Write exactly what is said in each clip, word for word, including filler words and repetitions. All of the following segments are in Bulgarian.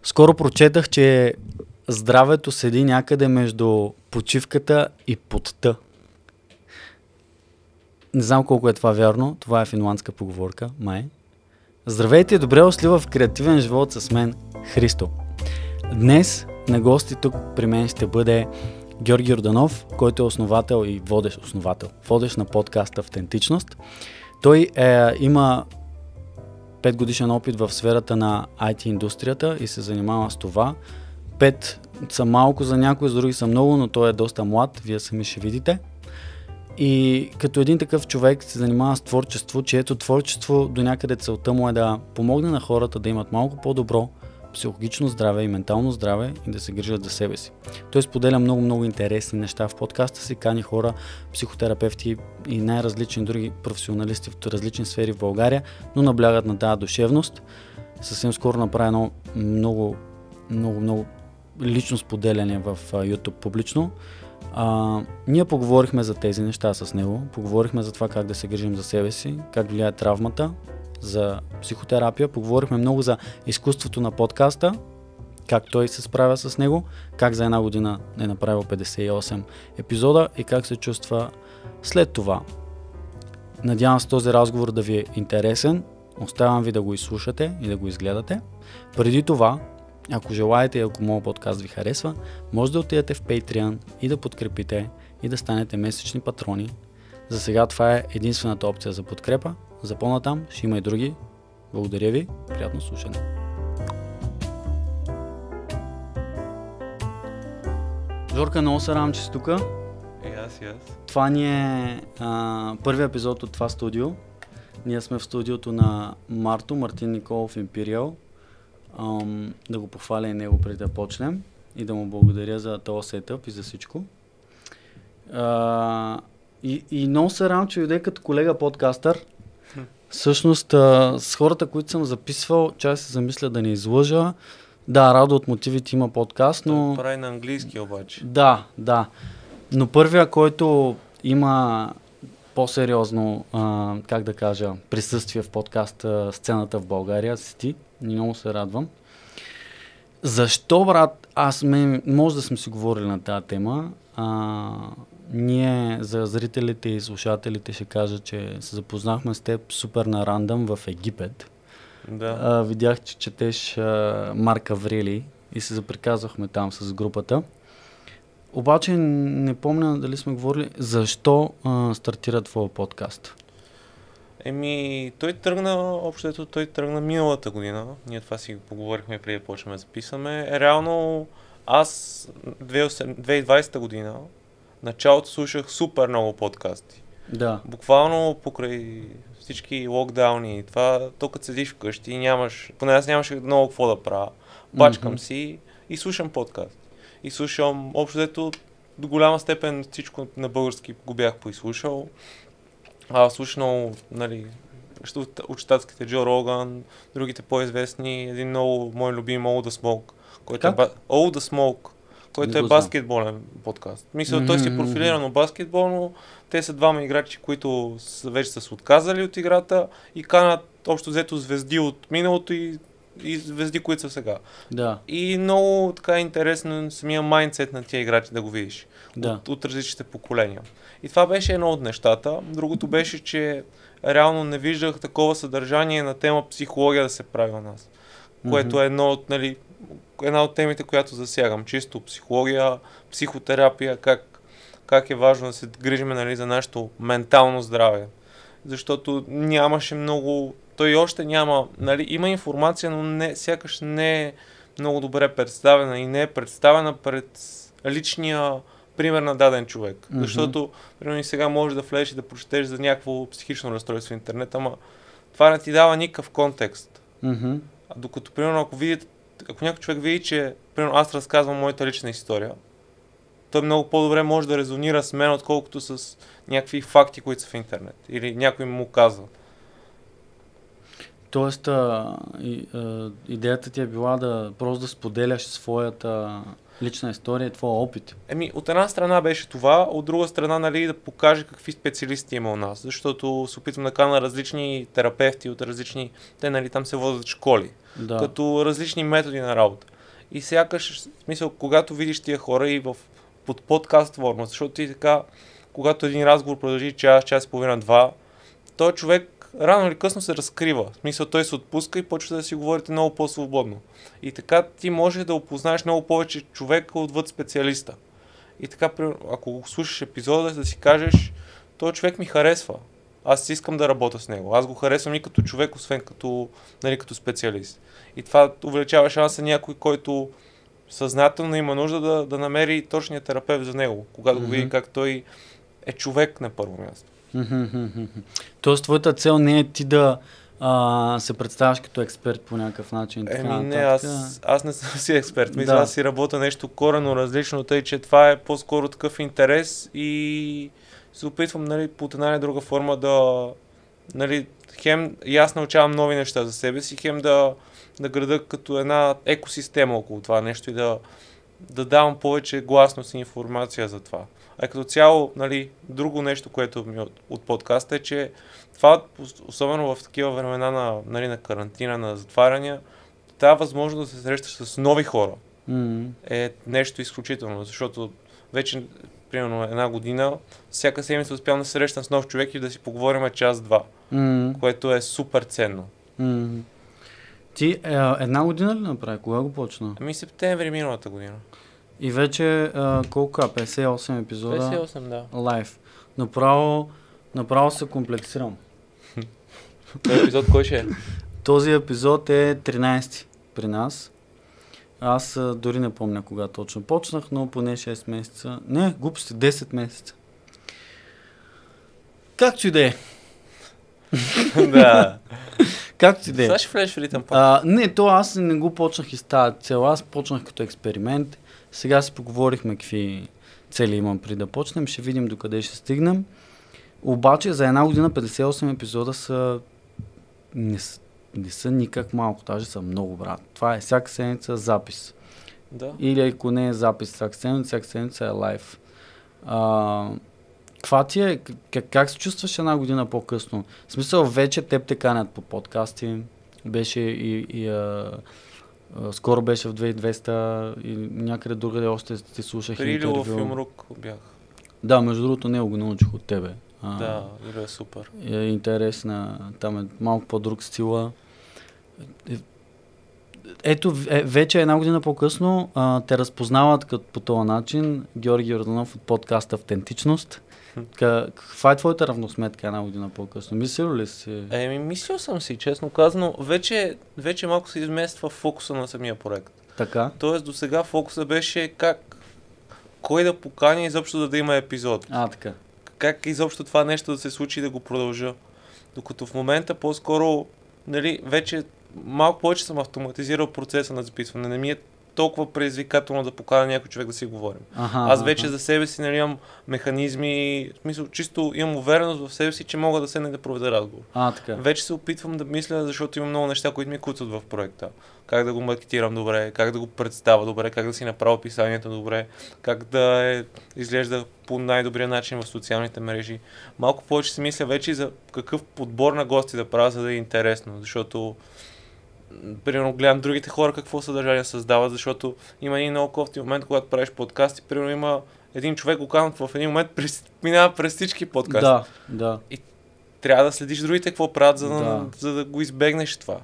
Скоро прочетах, че здравето седи някъде между почивката и потта. Не знам колко е това вярно. Това е финландска поговорка, май. Здравейте и добре дошли в креативен живот с мен, Христо. Днес на гости тук при мен ще бъде Георги Йорданов, който е основател и водещ основател. Водещ на подкаста Автентичност. Той е, има пет годишен опит в сферата на ай ти индустрията и се занимава с това. Пет са малко за някои, за други са много, но той е доста млад, вие сами ще видите. И като един такъв човек се занимава с творчество, чието творчество до някъде целта му е да помогне на хората да имат малко по-добро психологично здраве и ментално здраве и да се грижат за себе си. Той споделя много-много интересни неща в подкаста си, кани хора, психотерапевти и най-различни други професионалисти в различни сфери в България, но наблягат на тази душевност. Съвсем скоро направи едно много, много, много лично споделяне в YouTube публично. А, ние поговорихме за тези неща с него, поговорихме за това как да се грижим за себе си, как влияе травмата, за психотерапия, поговорихме много за изкуството на подкаста, как той се справя с него, как за една година е направил петдесет и осем епизода и как се чувства след това. Надявам се този разговор да ви е интересен, оставям ви да го изслушате и да го изгледате. Преди това, ако желаете и ако моят подкаст ви харесва, може да отидете в Patreon и да подкрепите и да станете месечни патрони. За сега това е единствената опция за подкрепа. За по-натам ще има и други. Благодаря ви. Приятно слушане. Жорка, много се радвам, че си тук. И аз, и аз. Това ни е а, първият епизод от това студио. Ние сме в студиото на Марто, Мартин Николов Imperial. Ам, да го похваля и него преди да почнем и да му благодаря за този сетъп и за всичко. А, и, и много се радвам, че дойде като колега подкастър. Всъщност а, с хората, които съм записвал, чай се замисля да не излъжа. Да, Радо от Мотивите има подкаст, но... Той прави на английски обаче. Да, да. Но първия, който има по-сериозно, а, как да кажа, присъствие в подкаст сцената в България, си ти. Много се радвам. Защо, брат, аз ме, може да сме си говорили на тази тема. А, ние за зрителите и слушателите ще кажа, че се запознахме с теб супер на рандъм в Египет. Да. А, видях, че четеш а, Марк Аврели и се заприказвахме там с групата. Обаче не помня дали сме говорили защо а, стартира твоя подкаст. Еми, той тръгна, общото той тръгна миналата година. Ние това си поговорихме преди да почнем да записваме. Реално аз две хиляди и двадесета година началото слушах супер много подкасти. Да. Буквално покрай всички локдауни и това, то като седиш вкъщи и нямаш, поне аз нямаше много какво да правя. Бачкам mm-hmm. си и слушам подкаст. И слушам, общо взето до голяма степен всичко на български го бях поизслушал. А, слушал, нали, от щатските Джо Роган, другите по-известни, един много мой любим All The Smoke, който как? е ba- All The Smoke, който е баскетболен подкаст. Мисля, mm-hmm. той си е профилиран от баскетболно, те са двама играчи, които са, вече са се отказали от играта и канат общо взето звезди от миналото и, и звезди, които са сега. Да. И много така интересно самия майндсет на тия играчи да го видиш да. от, от различните поколения. И това беше едно от нещата. Другото беше, че реално не виждах такова съдържание на тема психология да се прави у нас. Mm-hmm. Което е едно от, нали, една от темите, която засягам. Чисто психология, психотерапия, как, как е важно да се грижим, нали, за нашето ментално здраве. Защото нямаше много... Той още няма... Нали, има информация, но не, сякаш не е много добре представена и не е представена пред личния пример на даден човек. Mm-hmm. Защото, примерно и сега можеш да влезеш и да прочетеш за някакво психично разстройство в интернет, ама това не ти дава никакъв контекст. Mm-hmm. А докато, примерно, ако видите, ако някой човек види, че, примерно, аз разказвам моята лична история, той много по-добре може да резонира с мен, отколкото с някакви факти, които са в интернет. Или някой му казва. Тоест, а, и, а, идеята ти е била да просто да споделяш своята лична история, твоя опит. Еми, от една страна беше това, от друга страна, нали, да покаже какви специалисти има у нас, защото се опитвам да каня различни терапевти от различни, те, нали, там се водят школи, да. като различни методи на работа. И сякаш, в смисъл, когато видиш тия хора и в под подкаст форма, защото ти така, когато един разговор продължи час, час и половина, два, той човек рано или късно се разкрива. В смисъл, той се отпуска и почва да си говорите много по-свободно. И така ти може да опознаеш много повече човека отвъд специалиста. И така, ако го слушаш епизода, да си кажеш, този човек ми харесва. Аз искам да работя с него. Аз го харесвам и като човек, освен като, нали, като специалист. И това увеличава шанса някой, който съзнателно има нужда да, да намери точния терапевт за него, когато mm-hmm. го види как той е човек на първо място. Mm-hmm. Тоест, твоята цел не е ти да а, се представяш като експерт по някакъв начин. Еми не, аз, аз не съм си експерт. Мисля, да. Аз си работя нещо коренно различно, тъй че това е по-скоро такъв интерес и се опитвам, нали, по една или друга форма да, нали, хем и аз научавам нови неща за себе си, хем да, да града като една екосистема около това нещо и да, да давам повече гласност и информация за това. А като цяло, нали, друго нещо, което ми от, от подкаста е, че това, особено в такива времена на, нали, на карантина, на затваряния, тази възможност да се срещаш с нови хора mm-hmm. е нещо изключително, защото вече примерно една година, всяка седмица успявам да се срещам с нов човек и да си поговорим час-два, mm-hmm. което е супер ценно. Mm-hmm. Ти е, една година ли направи? Кога го почна? Ами септември миналата година. И вече е, колко е? петдесет и осем епизода? петдесет и осем, да. Лайв. Направо, направо се комплексирам. Този епизод кой ще е? Този епизод е тринайсети при нас. Аз а, дори не помня кога точно почнах, но поне шест месеца. Не, глупости, десет месеца. Както и да е. Да. Както и да е. Сега ще влезеш в ритъм пак. А, не, то аз не го почнах и с тази цел. Аз почнах като експеримент. Сега си поговорихме какви цели имам преди да почнем. Ще видим докъде ще стигнем. Обаче за една година петдесет и осем епизода са не, не са никак малко, даже са много, брат. Това е всяка седмица запис. Да. Или ако не е запис всяка седмица, всяка седмица е лайв. А, каква ти е, как, как се чувстваш една година по-късно? В смисъл, вече теб те канят по подкасти, беше и, и а, а, скоро беше в две хиляди и двеста и някъде другаде още ти слушах При интервю. При Илов Юмрук бях. Да, между другото него го научих от тебе. А, да, Ило е супер. Е интересна, там е малко по-друг стила. Е, ето, е, вече една година по-късно а, те разпознават като по този начин Георги Йорданов от подкаста Автентичност. Каква е твоята равносметка една година по-късно? Мислил ли си? Еми, мислил съм си, честно казано. Вече, вече малко се измества фокуса на самия проект. Така? Тоест, до сега фокуса беше как, кой да покани изобщо да, да има епизод. А, така. Как изобщо това нещо да се случи и да го продължа. Докато в момента по-скоро, нали, вече малко повече съм автоматизирал процеса на записване. Не ми е толкова предизвикателно да поканя някой човек да си говорим. Аха, Аз вече аха. за себе си, нали, имам механизми, в смисъл, чисто имам увереност в себе си, че мога да седна да проведа разговор. А, така. Вече се опитвам да мисля, защото имам много неща, които ми куцат в проекта. Как да го маркетирам добре, как да го представя добре, как да си направя описанието добре, как да е, изглежда по най-добрия начин в социалните мрежи. Малко повече си мисля вече и за какъв подбор на гости да правя, за да е интересно, защото примерно гледам другите хора какво съдържание създават, защото има един много кофти момент, когато правиш подкасти, примерно има един човек го канат в един момент, през, минава през всички подкасти. Да, да. И трябва да следиш другите какво правят, за да, Да. за да го избегнеш това.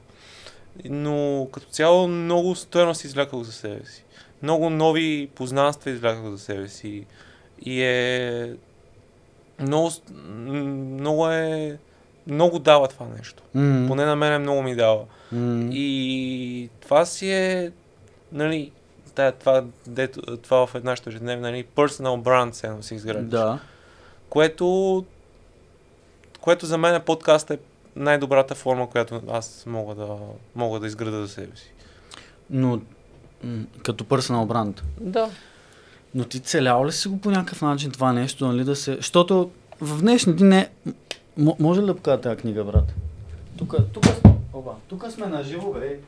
Но като цяло много стойност извляках за себе си. Много нови познанства извляках за себе си. И е... Много, много е... Много дава това нещо. Mm-hmm. Поне на мен много ми дава. Mm-hmm. И това си е... Нали... Да, това, дето, това в една ежедневна, нали, personal brand се си изграждаш. Да. Което... Което за мен подкаст е най-добрата форма, която аз мога да, мога да изграда за себе си. Но м- като personal brand. Да. Но ти целял ли си го по някакъв начин това нещо, нали да се... Защото в днешни дни не... М- може ли да покажа тази книга, брат? Тук, тук, оба, тук сме на живо, бе.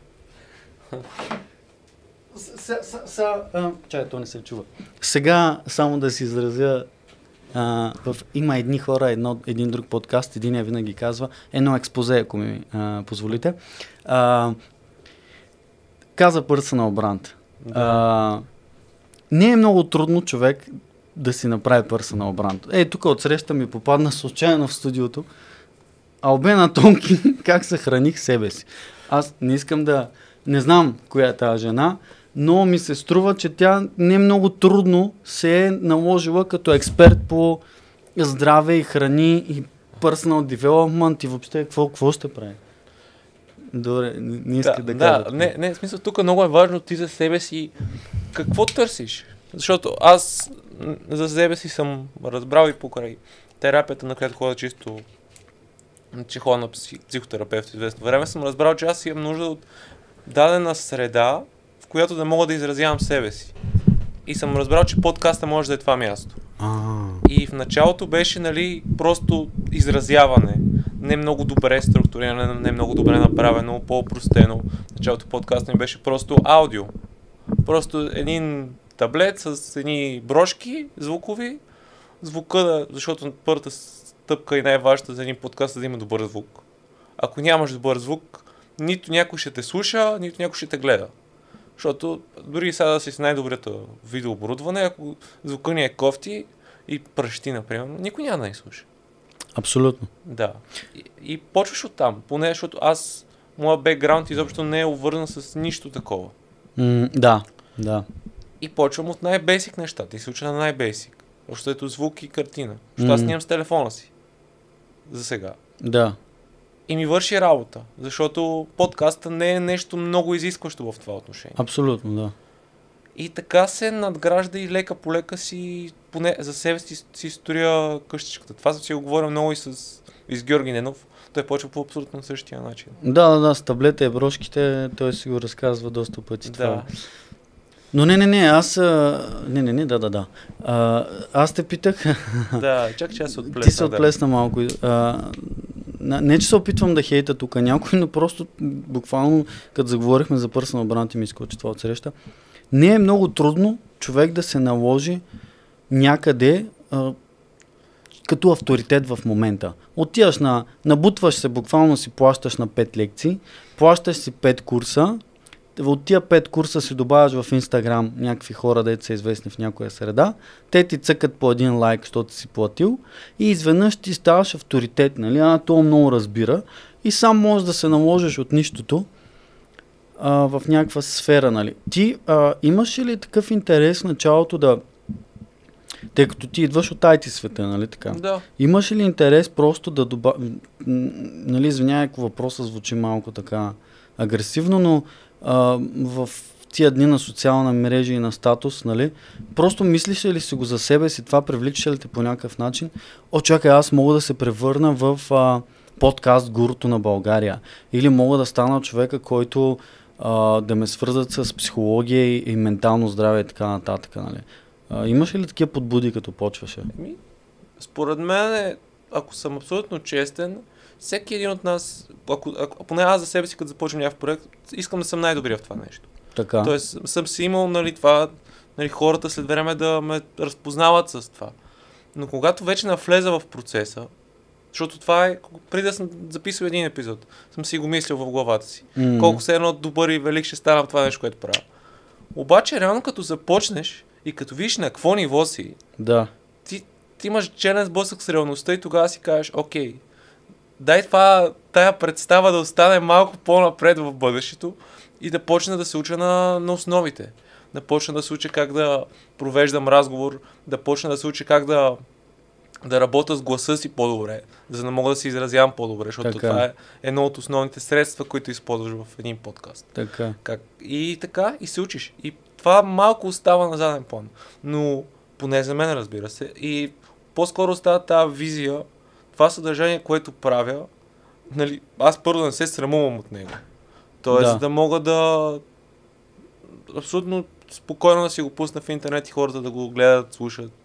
Чай, то не се чува. Сега, само да си изразя, а, в, има едни хора, едно, един друг подкаст, един я винаги казва, едно експозе, ако ми а, позволите. А, каза personal brand. Да. А, не е много трудно човек да си направи personal brand. Ей, тук отсреща ми попадна случайно в студиото Албена Тонкин, как съхраних себе си. Аз не искам да... Не знам коя е тази жена, но ми се струва, че тя не много трудно се е наложила като експерт по здраве и храни и personal development и въобще какво, какво ще прави. Добре, не, не иска да, да кажа. Да, не, не, в смисъл, тук много е важно ти за себе си какво търсиш. Защото аз за себе си съм разбрал и покрай терапията, на която ходя чисто, че ходя на психотерапевт известно време, съм разбрал, че аз имам нужда от дадена среда, в която да мога да изразявам себе си. И съм разбрал, че подкаста може да е това място. А. И в началото беше, нали, просто изразяване. Не много добре структурирано, не много добре направено, по-опростено. В началото подкаста ми беше просто аудио. Просто един таблет с едни брошки звукови. Звука, да, защото първата стъпка и най-важната за един подкаст е да има добър звук. Ако нямаш добър звук, нито някой ще те слуша, нито някой ще те гледа. Защото дори сега да си с най-доброто видеооборудване, ако звука ни е кофти и пръщи, например, никой няма да ни слуша. Абсолютно. Да. И, и почваш оттам, поне защото аз, моя бекграунд изобщо не е обвързан с нищо такова. М, да, да. И почвам от най-бейсик нещата и се уча на най-бейсик. Защото ето звук и картина. Защото аз М. снимам с телефона си. За сега. Да. И ми върши работа, защото подкаста не е нещо много изискващо в това отношение. Абсолютно, да. И така се надгражда и лека по лека си, поне за себе си, си строя къщичката. Това съм си го говорил много и с, и с Георги Ненов. Той почва по абсолютно същия начин. Да, да, да, с таблета и брошките, той си го разказва доста пъти. Да. Това. Но не, не, не, аз... А... Не, не, не, да, да, да. А, аз те питах... Да, чак че аз се отплесна. Ти се отплесна да. малко. А, не, че се опитвам да хейта тук някой, но просто буквално, като заговорихме за personal brand и ми изкочи това от среща, не е много трудно човек да се наложи някъде а, като авторитет в момента. Отиваш на... Набутваш се, буквално си плащаш на пет лекции, плащаш си пет курса, от тия пет курса си добавяш в Инстаграм някакви хора, дето са известни в някоя среда, те ти цъкат по един лайк, защото си платил и изведнъж ти ставаш авторитет, нали? А, това много разбира и сам можеш да се наложиш от нищото а, в някаква сфера, нали? Ти а, имаш ли такъв интерес в началото да, тъй като ти идваш от ай ти света, нали така? Да. Имаш ли интерес просто да добавиш, нали, извинявай, ако въпросът звучи малко така агресивно, но Uh, в тия дни на социална мрежа и на статус, нали, просто мислиш ли си го за себе си, това привлича ли те по някакъв начин? О, чакай, аз мога да се превърна в uh, подкаст гурото на България. Или мога да стана човека, който uh, да ме свързат с психология и, и ментално здраве и така нататък. Нали. Uh, имаш ли такива подбуди, като почваше? Еми, според мен, ако съм абсолютно честен, всеки един от нас, ако, ако, поне аз за себе си, като започвам някакъв проект, искам да съм най-добрия в това нещо. Така. Тоест, съм си имал, нали, това, нали, хората след време да ме разпознават с това. Но когато вече навлеза в процеса, защото това е, преди да съм записал един епизод, съм си го мислил в главата си. Mm. Колко се едно добър и велик ще стана в това нещо, което правя. Обаче, реално като започнеш и като видиш на какво ниво си, да. ти, ти имаш челен сблъсък с реалността и тогава си кажеш, окей, дай това, тая представа да остане малко по-напред в бъдещето и да почна да се уча на, на основите. Да почна да се уча как да провеждам разговор, да почна да се уча как да, да работя с гласа си по-добре, за да мога да се изразявам по-добре, защото така. Това е едно от основните средства, които използваш в един подкаст. Така. Как? И така, и се учиш. И това малко остава на заден план. Но поне за мен, разбира се. И по-скоро остава тази визия, това съдържание, което правя, нали, аз първо не се срамувам от него. Тоест да, да мога да абсолютно спокойно да си го пусна в интернет и хората да го гледат, слушат.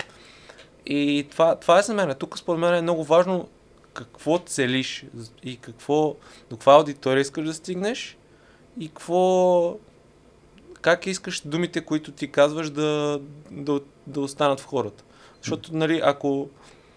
И това, това е за мен. Тук според мен е много важно какво целиш и какво, до каква аудитория искаш да стигнеш и какво, как искаш думите, които ти казваш да, да, да останат в хората. Защото, нали, ако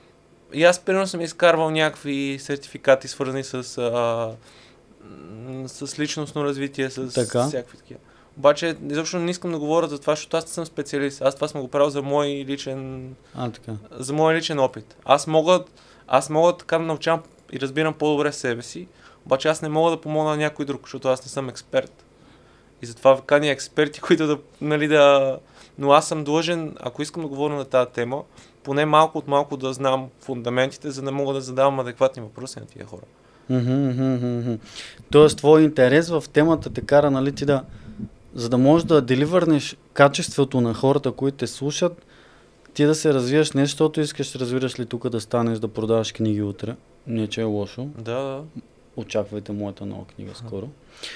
и аз примерно съм изкарвал някакви сертификати, свързани с, а, с личностно развитие, с така. всякакви такива. Обаче, изобщо не искам да говоря за това, защото аз не съм специалист. Аз това съм го правил за мой личен, А, така. за мой личен опит. Аз мога, аз мога така да научавам и разбирам по-добре себе си, обаче аз не мога да помогна на някой друг, защото аз не съм експерт. И затова каня експерти, които да, нали, да... Но аз съм длъжен, ако искам да говоря на тази тема, поне малко от малко да знам фундаментите, за да мога да задавам адекватни въпроси на тия хора. Mm-hmm, mm-hmm. Тоест, твой интерес в темата те кара, нали, ти да, за да можеш да деливърнеш качеството на хората, които те слушат, ти да се развиеш не, защото искаш, разбираш ли, тук да станеш да продаваш книги утре. Не, че е лошо. Да, да. Очаквайте моята нова книга скоро.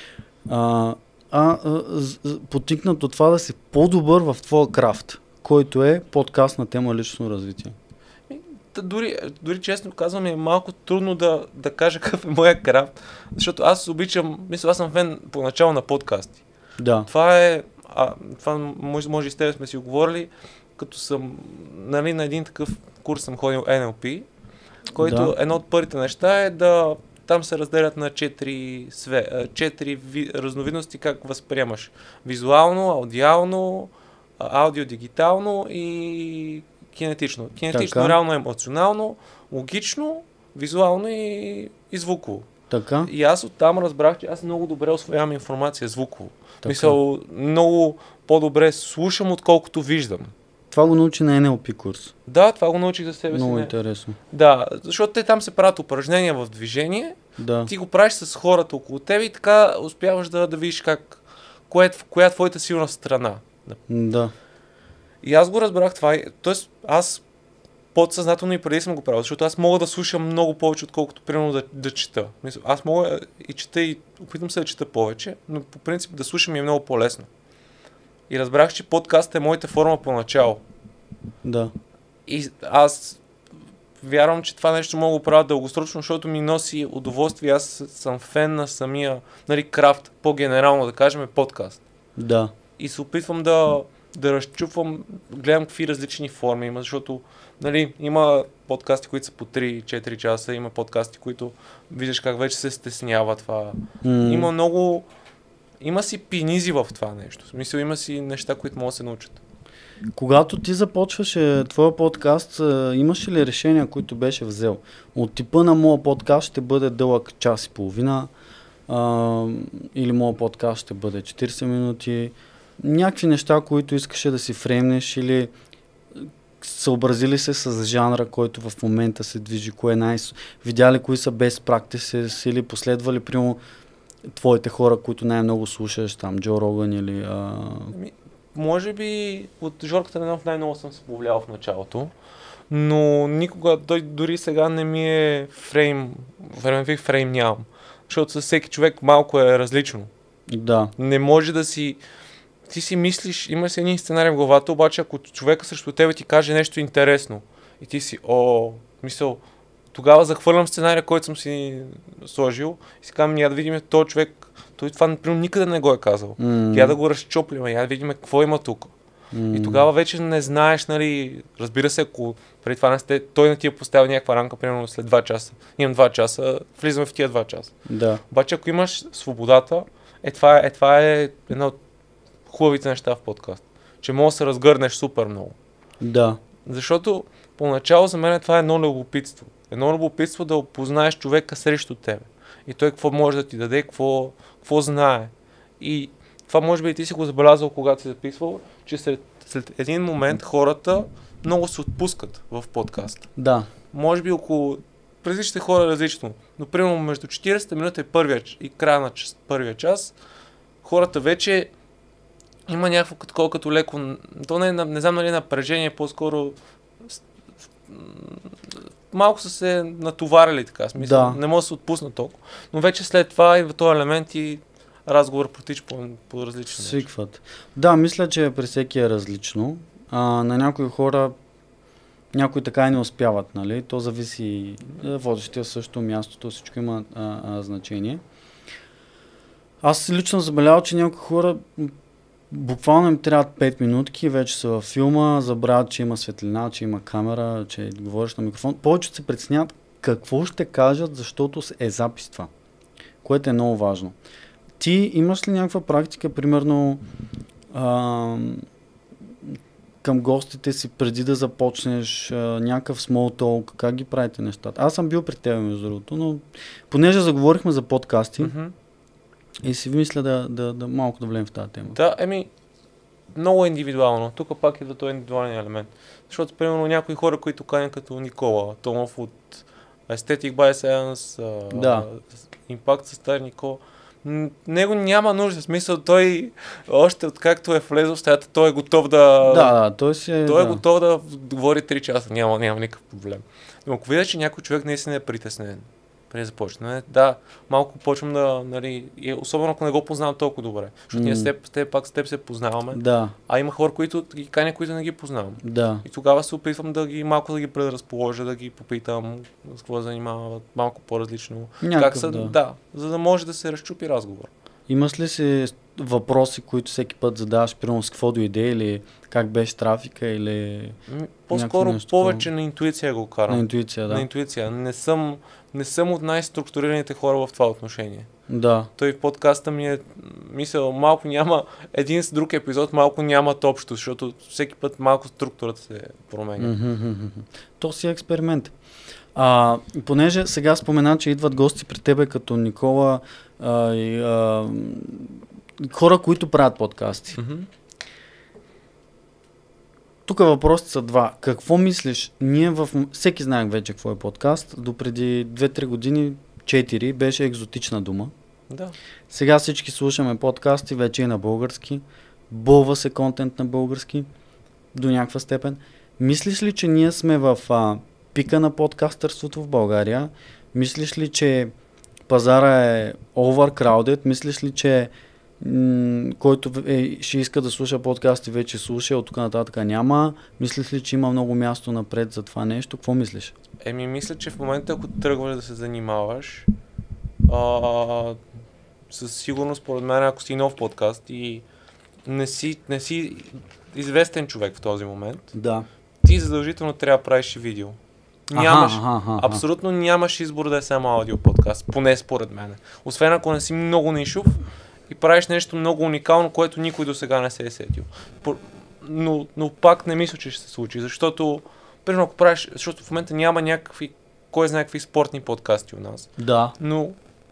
А, а, а потикнат от това да си по-добър в твоя крафт, който е подкаст на тема лично развитие. Дори, дори честно казвам, е малко трудно да, да кажа какъв е моя крафт, защото аз обичам, мисля, аз съм фен поначало на подкасти. Да. Това е, а, това може, може и с тебе сме си оговорили, като съм, нали, на един такъв курс съм ходил Ен Ел Пи, който да. Едно от първите неща е да, там се разделят на четири, све, четири ви, разновидности как възприемаш. Визуално, аудиално, аудио-дигитално и кинетично. Кинетично, така. Реално, емоционално, логично, визуално и, и звуково. Така. И аз оттам разбрах, че аз много добре усвоявам информация звуково. Мисля, много по-добре слушам, отколкото виждам. Това го научи на Ен Ел Пи курс. Да, това го научих за себе си. Много не. интересно. Да, защото те там се правят упражнения в движение, да. Ти го правиш с хората около теб и така успяваш да, да видиш как, кое, коя е твоята силна страна. Да. И аз го разбрах това. Тоест, аз подсъзнателно и преди съм го правил, защото аз мога да слушам много повече, отколкото примерно да, да чета. Мисля, аз мога и чета и опитам се да чета повече, но по принцип да слушам е много по-лесно. И разбрах, че подкастът е моята форма поначало. Да. И аз вярвам, че това нещо мога да го правя дългосрочно, защото ми носи удоволствие. Аз съм фен на самия, нали, крафт, по-генерално да кажем, е подкаст. Да. И се опитвам да, да разчупвам, гледам какви различни форми има, защото, нали, има подкасти, които са по три-четири часа, има подкасти, които виждаш как вече се стеснява това. Mm. Има много... Има си пинизи в това нещо. В смисъл, има си неща, които могат да се научат. Когато ти започваше твоя подкаст, имаш ли решения, които беше взел? От типа на моя подкаст ще бъде дълъг час и половина, а, или моя подкаст ще бъде четирийсет минути. Някакви неща, които искаше да си фреймнеш, или съобразили се с жанра, който в момента се движи, кое е най- видяли кои са best practices, или последвали прямо твоите хора, които най-много слушаш, там, Джо Роган или... А... Може би от Жорката Ренов най-много съм се повлиял в началото, но никога, той дори сега не ми е фрейм, времеви фрейм нямам, защото със всеки човек малко е различно. Да. Не може да си... Ти си мислиш, имаш един сценарий в главата, обаче ако човека срещу тебе ти каже нещо интересно и ти си, о, мисъл, тогава захвърлям сценария, който съм си сложил и си казвам, я да видим този човек, той това, например, никъде не го е казал. Mm. Я да го разчоплим, я да видим какво има тук. Mm. И тогава вече не знаеш, нали, разбира се, ако преди това не сте, той не ти е поставил някаква рамка, примерно след два часа. Имам два часа, влизаме в тия два часа. Да. Обаче ако имаш свободата, е това, е, това е едно от хубавите неща в подкаст. Че може да се разгърнеш супер много. Да. Защото поначало за мен това е едно любопитство. Едно любопитство да опознаеш човека срещу тебе. И той какво може да ти даде, какво, какво знае. И това може би и ти си го забелязал, когато си записвал, че след, след един момент хората много се отпускат в подкаста. Да. Може би около... Различните хора различно. Но примерно между четирийсет минути и, първия, и края на час, първия час, хората вече има някакво като, като леко... То не, не знам нали напрежение, по-скоро... Малко са се натоварили, така смисъл. Да. Не може да се отпуснат толкова. Но вече след това и в този елемент и разговор протича по, по различни. Свикват. Да, мисля, че при всеки е различно. А, на някои хора някои така и не успяват, нали? То зависи водещия също, мястото, всичко има а, а, значение. Аз лично забелявал, че някои хора буквално им трябват пет минутки, вече са във филма, забравят, че има светлина, че има камера, че говориш на микрофон. Повечето се притесняват какво ще кажат, защото е запис това, което е много важно. Ти имаш ли някаква практика, примерно, а, към гостите си преди да започнеш а, някакъв small talk, как ги правите нещата? Аз съм бил при теб, между другото, но понеже заговорихме за подкасти Mm-hmm. и си мисля да, да, да малко да влезем в тази тема. Да, еми, много индивидуално. Тук пак идва този индивидуален елемент. Защото, примерно, някои хора, които канят като Никола Томов от Aesthetic by Science, Да. Impact с Стар Никола, м, него няма нужда. В смисъл, той още откакто е влезъл в стаята, той е готов да... Да, да, той си е... Той е да. готов да говори три часа. Няма, няма никакъв проблем. Но ако видя, че някой човек наистина е притеснен, преди да започне, да, малко почвам да, нали, и особено ако не го познавам толкова добре. Защото ние с теб, с теб, пак с теб се познаваме, Да, а има хора, които ги каня, които не ги познавам. да. И тогава се опитвам да ги малко да ги предразположа, да ги попитам с какво занимават, малко по-различно. Някакъв, как са, да. да, за да може да се разчупи разговор. Имаш ли си въпроси, които всеки път задаваш, примерно с какво дойде или как беше трафика или М, По-скоро нещо повече такова. на интуиция го карам. на интуиция, да? На интуиция. Не съм, не съм от най-структурираните хора в това отношение. Да. Той в подкаста ми е мисъл, малко няма, един с друг епизод малко нямат общо, защото всеки път малко структурата се променя. Мгм. То си е експеримент. А, понеже сега спомена, че идват гости при тебе като Никола а, и а, хора, които правят подкасти. Мгм. Тук въпросите са два. Какво мислиш? Ние в... м- Всеки знае вече какво е подкаст. До преди две-три години, четири, беше екзотична дума. Да. Сега всички слушаме подкасти, вече и на български. Бълва се контент на български до някаква степен. Мислиш ли, че ние сме в а, пика на подкастърството в България? Мислиш ли, че пазара е overcrowded? Мислиш ли, че м- който е, ще иска да слуша подкасти, вече слуша, от тук нататък няма? Мислиш ли, че има много място напред за това нещо? Какво мислиш? Еми, мисля, че в момента, ако тръгваш да се занимаваш, а, със сигурност, според мен, ако си нов подкаст и не си, не си известен човек в този момент, Да. ти задължително трябва да правиш и видео. Нямаш, Аха, аха, аха. абсолютно нямаш избор да е само аудио подкаст, поне според мен. Освен ако не си много нишов и правиш нещо много уникално, което никой до сега не се е сетил. По- Но, но пак не мисля, че ще се случи, защото, примерно, ако правиш, защото в момента няма някакви, кой знае какви спортни подкасти у нас. Да. Но,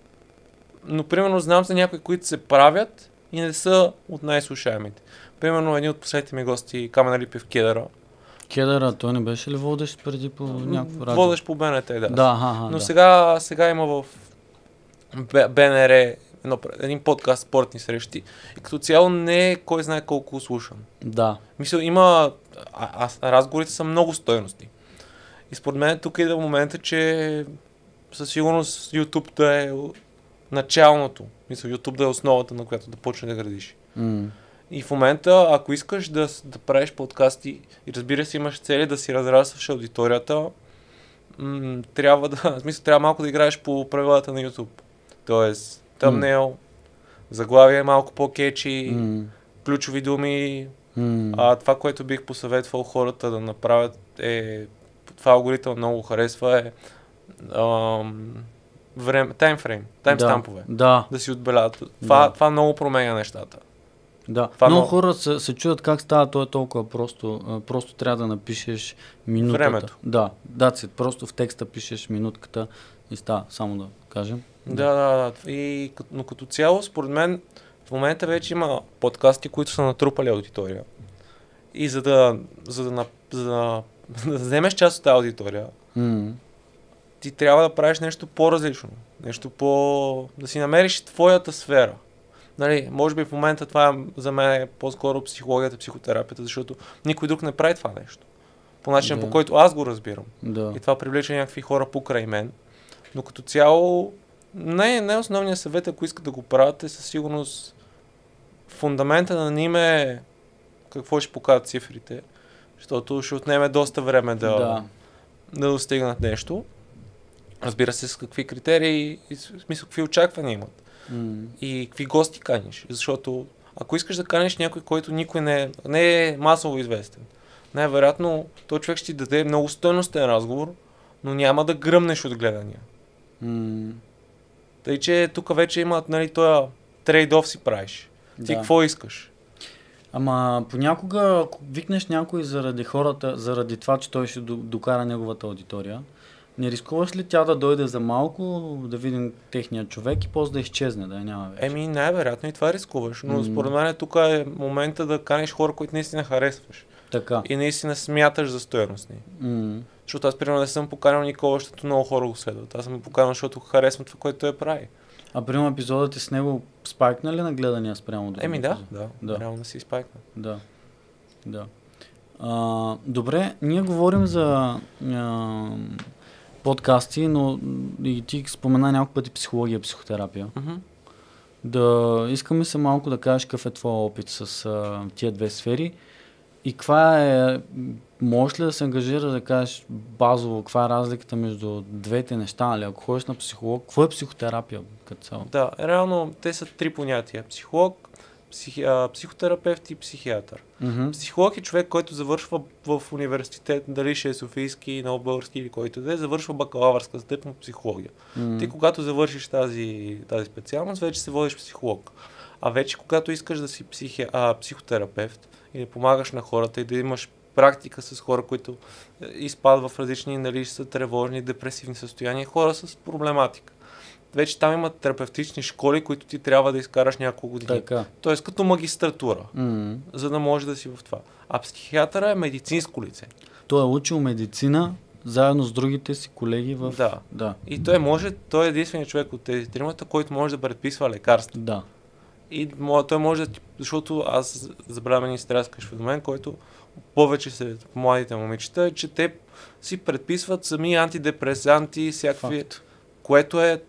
но примерно знам за някои, които се правят и не са от най-слушаемите. Примерно един от последните ми гости, Камен Липев Кедъра, Кедъра, той не беше ли водещ преди по някакво радио? водещ по БНТ, да. Да, аха, Но да. сега, сега има в Б- БНР едно, един подкаст спортни срещи и като цяло не е кой знае колко слушан. Да. Мисля, има... А, а, разговорите са много стойности. И според мен тук идва момента, че със сигурност YouTube да е началното. Мисля, YouTube да е основата, на която да почне да градиш. М. И в момента, ако искаш да, с- да правиш подкасти и разбира се имаш цели да си разрастваш аудиторията, м- трябва да, в смисъл, трябва малко да играеш по правилата на YouTube. Тоест, тъмнел, заглавие малко по-кечи, М. ключови думи. М. А това, което бих посъветвал хората да направят е, това алгоритъм много харесва е ам, време, таймфрейм, таймстампове. Да. Да. Да си отбелязат. Това, Да. това много променя нещата. Да. Това Много много- хора се, се чудят как става, то е толкова просто. А, Просто трябва да напишеш минутата. Времето. Да, да, си, просто в текста пишеш минутката и става, само да кажем. Да, да, да. И, кът- но като цяло, според мен, в момента вече има подкасти, които са натрупали аудитория. И за да, за да, на- за да, за да вземеш част от тази аудитория, М. ти трябва да правиш нещо по-различно. Нещо по... да си намериш твоята сфера. Нали, може би в момента това е, за мен е по-скоро психологията, психотерапията, защото никой друг не прави това нещо. По начин, Да. по който аз го разбирам. Да. И това привлече някакви хора покрай мен. Но като цяло, не, не основният съвет, ако искат да го правят, е със сигурност фундамента на ним е какво ще покажат цифрите, защото ще отнеме доста време да, Да. да достигнат нещо. Разбира се, с какви критерии и с- в смисъл какви очаквания имат. М. И какви гости каниш. Защото ако искаш да каниш някой, който никой не е, не е масово известен, най-вероятно този човек ще ти даде много стойностен разговор, но няма да гръмнеш от гледания. М. Тъй, че тук вече имат, нали, този трейд-оф си правиш. Ти Да. какво искаш? Ама понякога, ако викнеш някой заради хората, заради това, че той ще докара неговата аудитория, не рискуваш ли тя да дойде за малко, да видим техния човек и после да изчезне, да я няма вече? Еми, най-вероятно и това рискуваш, но М. според мен тук е момента да каниш хора, които наистина харесваш Така. и наистина смяташ за стойностни. М. Защото аз примерно не съм поканил никога, защото много хора го следват. Аз съм го поканил, защото харесвам това, което той прави. А примерно епизодът ти с него спайкна ли на гледания спрямо други? Еми да, епизоди? да, Да. да, реално да си спайкна. Да. Да. А, добре, ние говорим за а, подкасти, но и ти спомена няколко пъти психология, психотерапия. Мгм. Да искаме се малко да кажеш какъв е твой опит с а, тия две сфери и каква е, можеш ли да се ангажира да кажеш базово, каква е разликата между двете неща, нали? Ако ходиш на психолог, какво е психотерапия като цяло? Да, реално те са три понятия. Психолог, психи, а, психотерапевт и психиатър. Мгм. Психолог е човек, който завършва в университет, дали ще е софийски, нов български или който да е, завършва бакалавърска степен по психология. М. Ти когато завършиш тази, тази специалност, вече се водиш психолог. А вече когато искаш да си психи, а, психотерапевт и да помагаш на хората и да имаш практика с хора, които е, изпадат в различни, нали, са тревожни, депресивни състояния, хора с проблематика. Вече там имат терапевтични школи, които ти трябва да изкараш няколко години. Така. Тоест като магистратура, М. за да можеш да си в това. А психиатъра е медицинско лице. Той е учил медицина заедно с другите си колеги в... Да. Да. И той може, той е единственият човек от тези тримата, който може да предписва лекарства. Да. И мо- той може да ти, защото аз забравям един стряскащ феномен, който повече сред младите момичета е, че те си предписват сами антидепресанти, всякакви, Факт. което е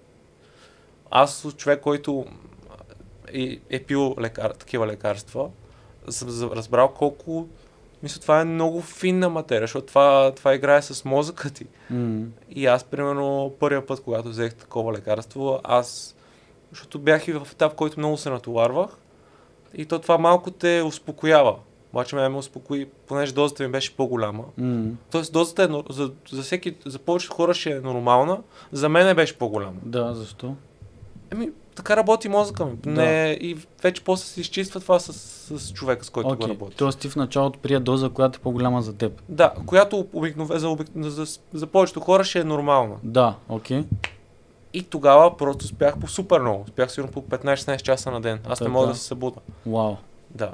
аз човек, който е, е пил лекар, такива лекарства, съм за- разбрал колко, мисля, това е много финна материя, защото това, това играе с мозъка ти. М. И аз, примерно, първия път, когато взех такова лекарство, аз, защото бях и в етап, в който много се натоварвах, и то това малко те успокоява. Обаче ме ме успокои, понеже дозата ми беше по-голяма. М. Тоест дозата е, нор- за, за всеки, за повечето хора ще е нормална, за мен е беше по-голяма. Да, защо? Еми, така работи мозъка ми. Да. Не, и вече после се изчиства това с, с човека, с който Окей. го работи. Тоест ти в началото прия доза, която е по-голяма за теб. Да, която обикнове, за, обик... за, за повечето хора ще е нормална. Да, окей. И тогава просто спях по супер много. Спях сигурно по петнайсет-шестнайсет часа на ден. Аз Така. не мога да се събуда. Вау. Да.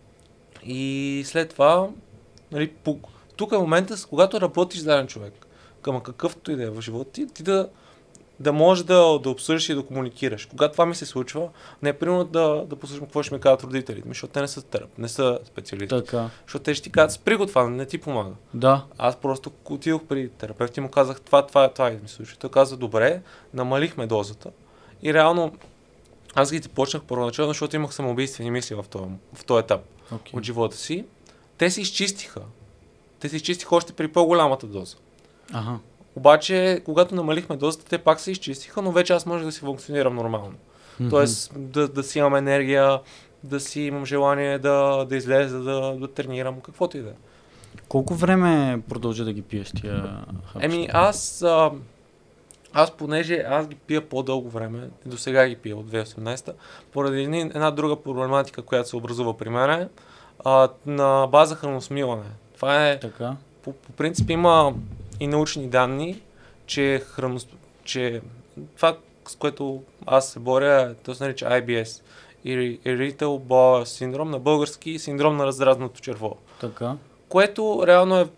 И след това, нали, по... тук е момента, с когато работиш с даден човек, към какъвто и да е в живота ти, ти да, да можеш да, да обсъждаш и да комуникираш. Когато това ми се случва, не е примерно да, да послушам какво ще ми кажат родителите ми, защото те не са терап, не са специалисти. Така. Защото те ще ти кажат, спри го това, не ти помага. Да. Аз просто отидох при терапевт и му казах, това, това, това ми случи. Той каза, добре, намалихме дозата. И реално, аз ги започнах първоначално, защото имах самоубийствени мисли в този, в този етап Окей. от живота си. Те се изчистиха. Те се изчистиха още при по-голямата доза. Ага. Обаче, когато намалихме дозата, те пак се изчистиха, но вече аз може да си функционирам нормално. Мгм. Тоест, да, да си имам енергия, да си имам желание да, да излеза, да, да тренирам, каквото и да е. Колко време продължи да ги пиеш тия хапчета? Еми, аз, а, аз понеже аз ги пия по-дълго време, до сега ги пия от две хиляди и осемнайсета, поради един- една друга проблематика, която се образува при мен, а, на база храносмилане. Това е, Така. по, по принцип има и научни данни, че, хранос, че това, с което аз се боря, то се нарича Ай Би Ес, Irritable Bowel Syndrome, на български синдром на раздразното черво. Така. Което реално е,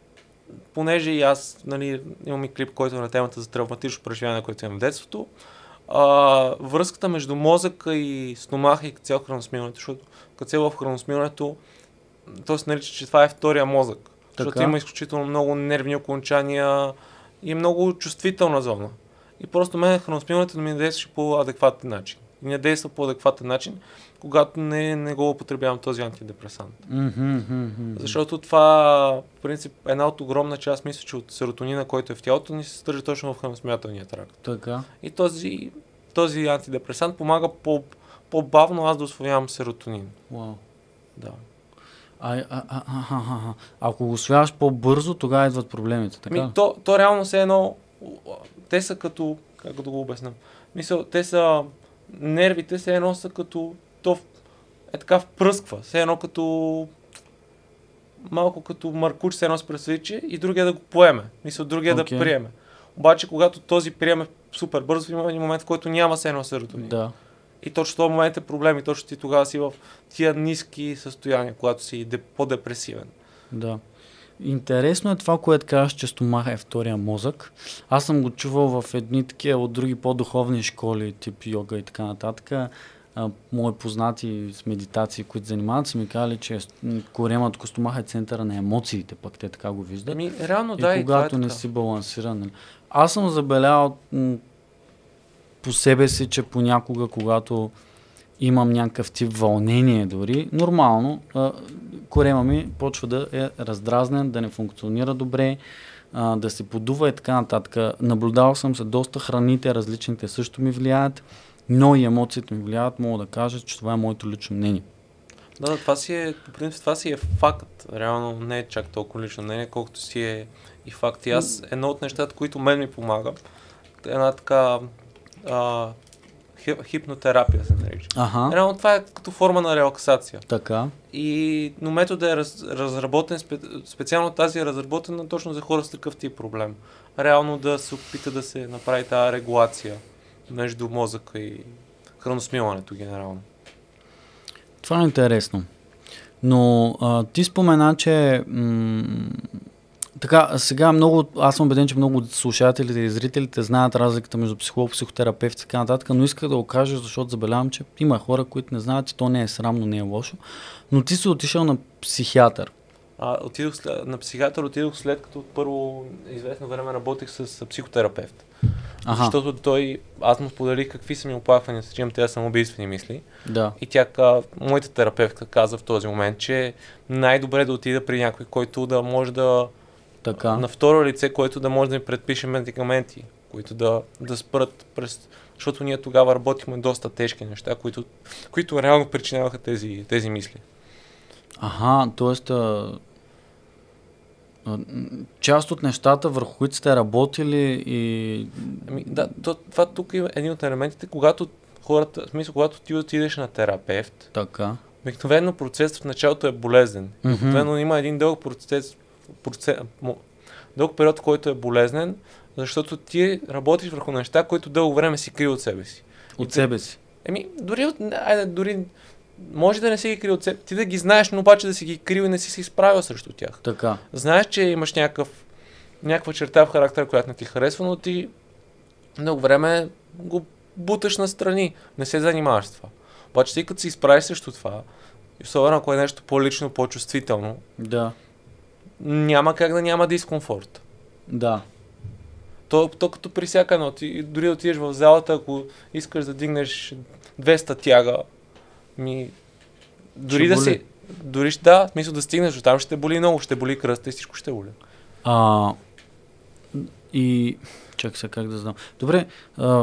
понеже и аз, нали, имам и клип, който е на темата за травматично преживяване, което имам в детството, а, връзката между мозъка и стомаха и като цяло храносмилането, защото като цяло в храносмилането, то се нарича, че това е втория мозък, защото Така. има изключително много нервни окончания и е много чувствителна зона. И просто мен храносмилането ми не действаше по адекватен начин. И не действа по адекватен начин, когато не, не го употребявам този антидепресант. Мгм, мгм, мгм. Защото това, в принцип, една от огромна част, мисля, че от серотонина, който е в тялото ни, се съдържа точно в храносмилателния тракт. Така. И този, този антидепресант помага по, по-бавно аз да усвоявам серотонин. Вау. Да. А, а, а, а, а, а. Ако го усвояваш по-бързо, тогава идват проблемите, така? Ми, то, то реално се едно, те са като, как да го обясня, мисля, те са нервите се едно са като, то е така впръсква, все едно като, малко като маркуч се едно се пресвичи и другия да го поеме, мисля, другия okay. да приеме. Обаче, когато този приеме супер бързо, има един момент, в който няма се едно серотонин. Да. И точно този момент е проблем и точно ти тогава си в тия ниски състояния, когато си по-депресивен. Да. Интересно е това, което казваш, че стомаха е втория мозък. Аз съм го чувал в едни такива от други по-духовни школи, тип йога и така нататък. А, мои познати с медитации, които занимават, са ми казали, че коремът от стомаха е центъра на емоциите, пък те така го виждат. Ами, реално, и да, когато и това е не така. си балансиран. Аз съм забелязал м- по себе си, че понякога, когато имам някакъв тип вълнение дори, нормално, а, корема ми почва да е раздразнен, да не функционира добре, а, да се подува и така нататък. Наблюдавал съм се, доста храните, различните също ми влияят, но и емоциите ми влияят, мога да кажа, че това е моето лично мнение. Да, това си е, по принцип, това си е факт. Реално не е чак толкова лично мнение, колкото си е и факт. И аз, едно от нещата, които мен ми помага, една така а, хипнотерапия се нарича. Ага. Реално това е като форма на релаксация. Така. И, но методът е раз, разработен, спе, специално тази е разработена точно за хора с такъв тип проблем. Реално да се опита да се направи тази регулация между мозъка и храносмилането генерално. Това е интересно. Но а, ти спомена, че м- така, сега много, аз съм убеден, че много от слушателите и зрителите знаят разликата между психолог, психотерапевт и така нататък, но исках да го кажа, защото забелявам, че има хора, които не знаят, че то не е срамно, не е лошо, но ти си отишъл на психиатър. А, отидох след, на психиатър отидох след като първо известно време работих с психотерапевт. Ага. Защото той, аз му споделих какви са ми оплаквания, с чим те самоубийствени мисли. Да. И тя, моята терапевтка каза в този момент, че най-добре да отида при някой, който да може да така. На второ лице, който да може да ми предпише медикаменти, които да, да спрат през... Защото ние тогава работихме доста тежки неща, които, които реално причиняваха тези, тези мисли. Ага, т.е. част от нещата, върху които сте работили и... Ами, да, то, това тук е един от елементите, когато хората, в смисъл, когато ти отидеш на терапевт, така. Обикновено процесът в началото е болезнен. Mm-hmm. Обикновено има един дълъг процес, процес, дълъг период, който е болезнен, защото ти работиш върху неща, които дълго време си крил от себе си. От и себе си? Еми, дори, от, айде, дори може да не си ги крил от себе си, ти да ги знаеш, но обаче да си ги крил и не си се изправил срещу тях. Така. Знаеш, че имаш някакъв, някаква черта в характера, която не ти харесва, но ти много време го буташ настрани, не се занимаваш с това. Обаче ти като се изправиш срещу това, особено ако е нещо по-лично, по-чувствително, да. Няма как да няма дискомфорт. Да. То, то като при всяка едно, ти дори да отидеш в залата, ако искаш да дигнеш двеста тяга, ми... Дори ще да боли. си... Дори да, мисля да стигнеш до там, ще боли много, ще боли кръста и всичко ще боли. А, и... Чакай сега как да знам. Добре, а,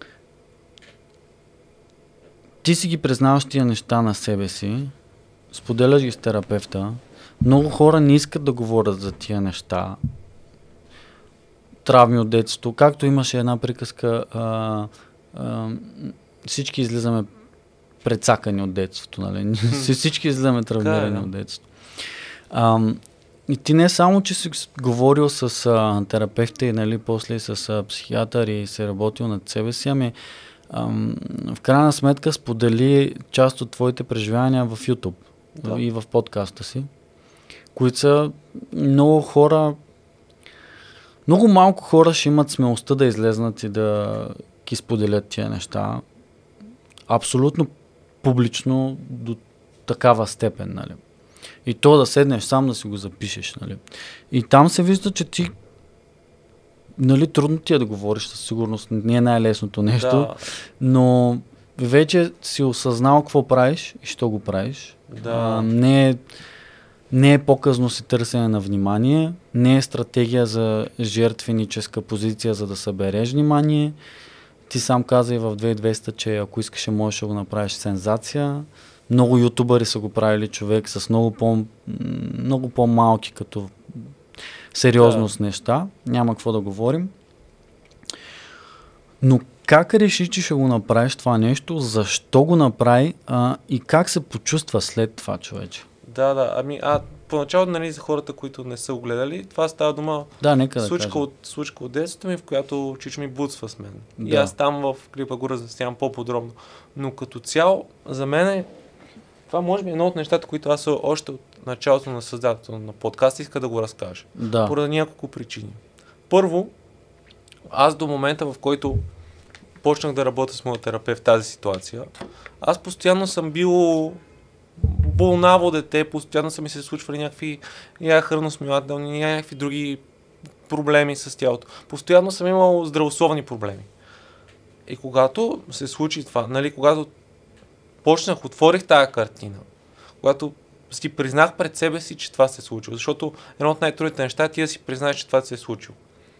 ти си ги признаваш тия неща на себе си, споделяш ги с терапевта, много хора не искат да говорят за тия неща, травми от детството, както имаше една приказка, а, а, всички излизаме прецакани от детството, нали? Всички излизаме травмирани от детството. А, и ти не само, че си говорил с а, терапевта и нали, после с а, психиатър и си работил над себе си, ами а, в крайна сметка сподели част от твоите преживявания в YouTube да. И в подкаста си, които са много хора, много малко хора ще имат смелостта да излезнат и да ги споделят тия неща. Абсолютно публично до такава степен, нали. И то да седнеш сам да си го запишеш, нали. И там се вижда, че ти, нали, трудно ти е да говориш, със сигурност не е най-лесното нещо, да. Но вече си осъзнал какво правиш и що го правиш. Да. А, не е Не е по-късно си търсене на внимание, не е стратегия за жертвеническа позиция, за да събереш внимание. Ти сам каза и в две хиляди и двеста, че ако искаш, можеш да го направиш сензация. Много ютубъри са го правили, човек, с много, по, много по-малки като сериозност да. Неща. Няма какво да говорим. Но как реши, че ще го направиш това нещо, защо го направи а, и как се почувства след това, човече? Да, да, ами, а поначало, нали, за хората, които не са го гледали, това става дума да, нека да случка, кажа. от, случка от детството ми, в която чичо ми буцва с мен. Да. И аз там в клипа го разяснявам по-подробно. Но като цяло, за мен е, това може би е едно от нещата, които аз още от началото на създателството на подкаст иска да го разкажа. Да. Поради няколко причини. Първо, аз до момента, в който почнах да работя с моя терапевт в тази ситуация, аз постоянно съм бил болнаво дете, постоянно са ми се случвали някакви храносмилателни, някакви други проблеми с тялото. Постоянно съм имал здравословни проблеми. И когато се случи това, нали, когато почнах, отворих тая картина, когато си признах пред себе си, че това се е случило, защото едно от най-трудните неща е ти да си признаеш, че това се е случило.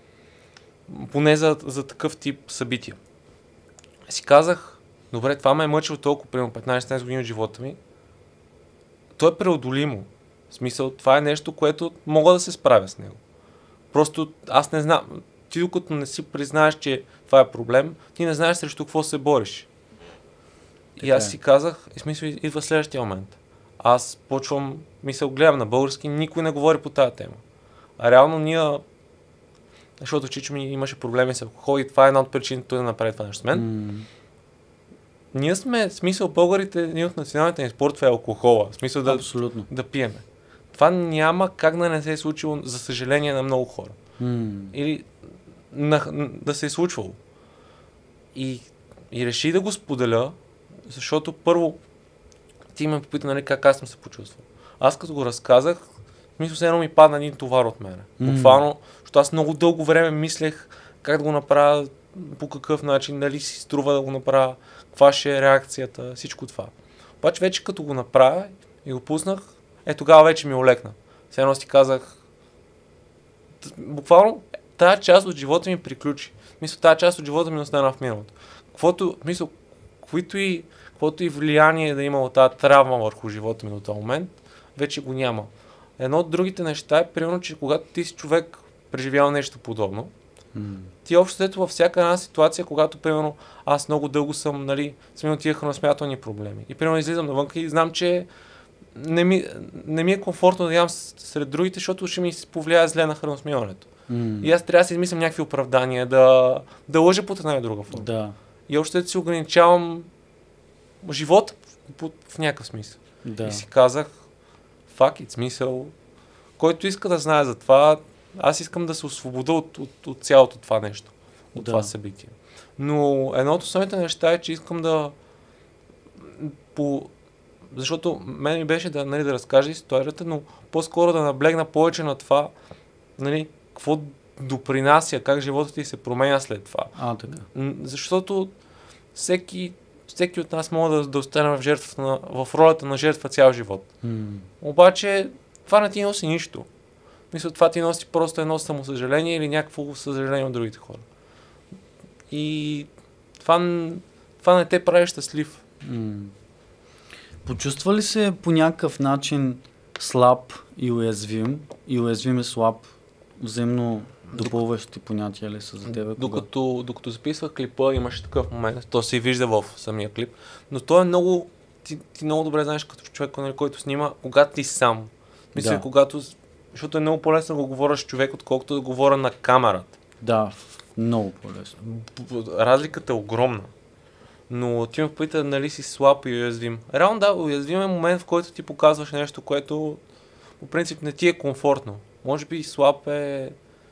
Поне за, за такъв тип събития. Си казах, добре, това ме е мъчило толкова, примерно петнайсет години от живота ми, то е преодолимо. В смисъл, това е нещо, което мога да се справя с него. Просто аз не знам. Ти докато не си признаеш, че това е проблем, ти не знаеш срещу какво се бориш. Така и аз си казах, и смисъл, идва следващия момент. Аз почвам, мисъл, гледам на български, никой не говори по тази тема. А реално ние, защото чичо ми имаше проблеми с алкохол и това е една от причините той да направи това нещо с мен. Mm. Ние сме, в смисъл, българите, един от националните ни спортове е алкохола. В смисъл да, да пиеме. Това няма как да не се е случило, за съжаление, на много хора. Mm. Или на, да се е случвало. И, и реши да го споделя, защото първо ти ме попита, нали, как аз съм се почувствал. Аз като го разказах, в смисъл, все едно ми падна един товар от мене. Mm. Буквално, защото аз много дълго време мислех как да го направя, по какъв начин, дали си струва да го направя, каква ще е реакцията, всичко това. Обаче вече като го направя и го пуснах, е тогава вече ми олекна. Все едно си казах, буквално тази част от живота ми приключи. Мисля, тази част от живота ми остана в миналото. Каквото, мисля, каквото и, каквото и влияние да имало тази травма върху живота ми до този момент, вече го няма. Едно от другите неща е, примерно, че когато ти си човек преживял нещо подобно, mm. ти общо след във всяка една ситуация, когато, примерно, аз много дълго съм, нали, съм имал тия храносмилателни проблеми. И, примерно, излизам навън и знам, че не ми, не ми е комфортно да ям сред другите, защото ще ми повлияе зле на храносмилането. Mm. И аз трябва да си измислям някакви оправдания, да, да лъжа под една и друга форма. Да. И общо след си ограничавам живота в, в някакъв смисъл. Да. И си казах, fuck it, смисъл, който иска да знае за това, аз искам да се освобода от, от, от цялото това нещо, от да. това събитие. Но едно от основните неща е, че искам да по... защото мен ми беше да, нали, да разкажа историята, но по-скоро да наблегна повече на това, нали, какво допринася, как живота ти се променя след това. А, така. Защото всеки, всеки от нас може да, да остане в, жертвата на, в ролята на жертва цял живот. Mm. Обаче това не ти носи нищо. Мисля, това ти носи просто едно самосъжаление или някакво съжаление от другите хора. И това, това не те прави щастлив. Mm. Почувства ли се по някакъв начин слаб и уязвим? И уязвим и слаб взаимно допълващи понятия ли са за тебе? Докато, докато записвах клипа, имаше такъв момент, то се вижда в самия клип, но то е много, ти, ти много добре знаеш като човек, който снима, когато ти сам. Мисля, да. Когато, защото е много по-лесно да го говоря с човек, отколкото да говоря на камерата. Да, много по-лесно. Разликата е огромна. Но ти ме попита, нали си слаб и уязвим. Реално да, уязвим е момент, в който ти показваш нещо, което по принцип не ти е комфортно. Може би слаб е...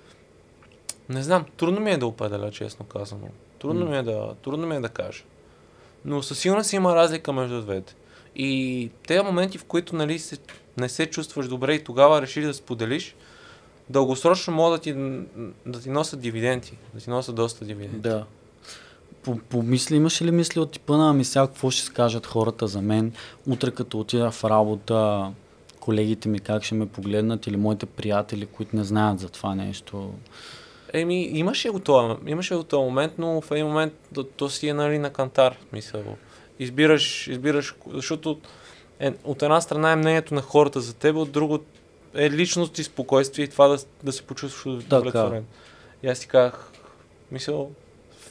Не знам, трудно ми е да определя, честно казано. Трудно, mm. ми, е да, трудно ми е да кажа. Но със сигурност има разлика между двете. И тези моменти, в които, нали, се, не се чувстваш добре и тогава решиш да споделиш, дългосрочно могат да ти, да ти носят дивиденти. Да ти носят доста дивиденти. Да. Помисли, имаш ли мисли от типа на ами сега какво ще скажат хората за мен, утре като отида в работа, колегите ми как ще ме погледнат или моите приятели, които не знаят за това нещо? Еми, имаше го това, имаше го този момент, но в един момент то, то си е, нали, на кантар, мисля. Избираш, избираш, защото е, от една страна е мнението на хората за теб, от друго е личност и спокойствие и това да, да се почувстваш удовлетворен. И аз си казах, мисля,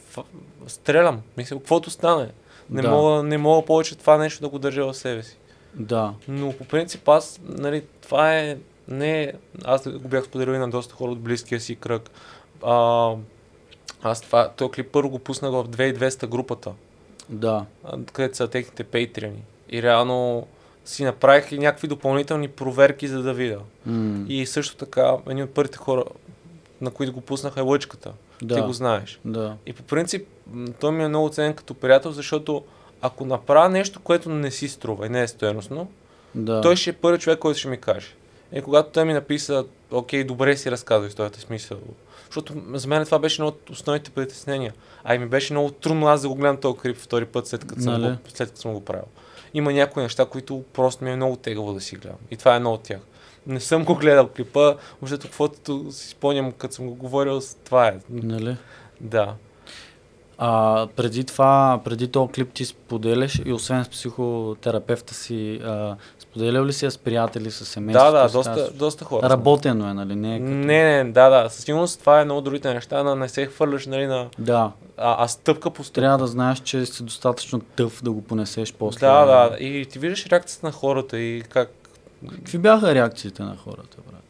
ф... стрелям. Мисля, каквото стане. Не, Да. мога, не мога повече това нещо да го държа в себе си. Да. Но по принцип аз, нали, това е, не, аз го бях споделил и на доста хора от близкия си кръг. А, аз това, този клип първо го пуснах в две хиляди и двеста групата, Да. а, където са техните патреони. И реално си направих и някакви допълнителни проверки, за да видя. М. И също така, един от първите хора, на които го пуснаха, е Лъчката. Да. Ти го знаеш. Да. И по принцип, м, той ми е много ценен като приятел, защото ако направя нещо, което не си струва и не е стойностно, Да. той ще е първи човек, който ще ми каже. И когато той ми написа, окей, добре си разказва историята, смисъл. Защото за мен това беше едно от основните притеснения. А и ми беше много трудно аз да го гледам този клип втори път, след като, съм Нали? го, след като съм го правил. Има някои неща, които просто ми е много тегаво да си гледам. И това е едно от тях. Не съм го гледал клипа, защото каквото си спомням, като съм го говорил, това е. Нали? Да. А, преди това, преди този клип ти споделяш и освен с психотерапевта си, а, споделял ли си я с приятели, с семейството? Да, да, с доста, тази- доста хора. Работено е, нали? Не, е като... Не, не, да, да. Със сигурност това е едно от другите неща, да не се хвърляш, нали, на... Да. А, а стъпка по стъпка. Трябва да знаеш, че си достатъчно тъв да го понесеш после. Да, да. И ти виждаш реакцията на хората и как... Какви бяха реакциите на хората, брат?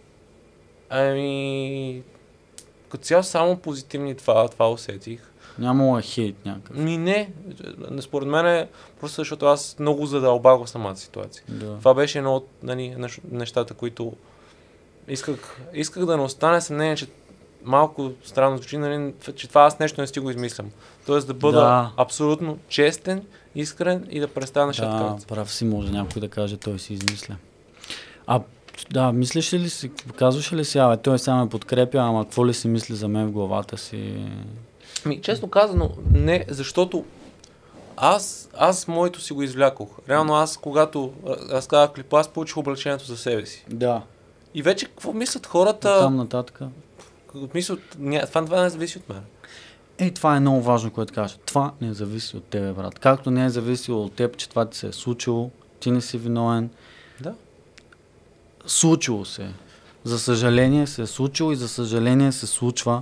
Ами... Като цяло само позитивни това, това усетих. Нямало е хейт някакъв. Ми не, според мен е просто защото аз много задълбах в самата ситуация. Да. Това беше едно от, нали, нещ- нещата, които исках, исках да не остане съмнение, че малко странно звучи, нали, че това аз нещо не си го измислям. Тоест да бъда Да. абсолютно честен, искрен и да представя нещата Да, както са. прав си, може някой да каже, той си измисля. А, да, мислиш ли си, казваш ли си, абе, той сега ме подкрепя, ама какво ли си мисли за мен в главата си? Ми, честно казано, не, защото аз, аз моето си го извлякох. Реално аз, когато разказах клипа, аз получих облегчението за себе си. Да. И вече какво мислят хората? Там нататък. Мислят, ня... това, това не зависи от мен. Ей, това е много важно, което кажа. Това не зависи от тебе, брат. Както не е зависило от теб, че това ти се е случило, ти не си виновен. Да. Случило се. За съжаление се е случило и за съжаление се случва.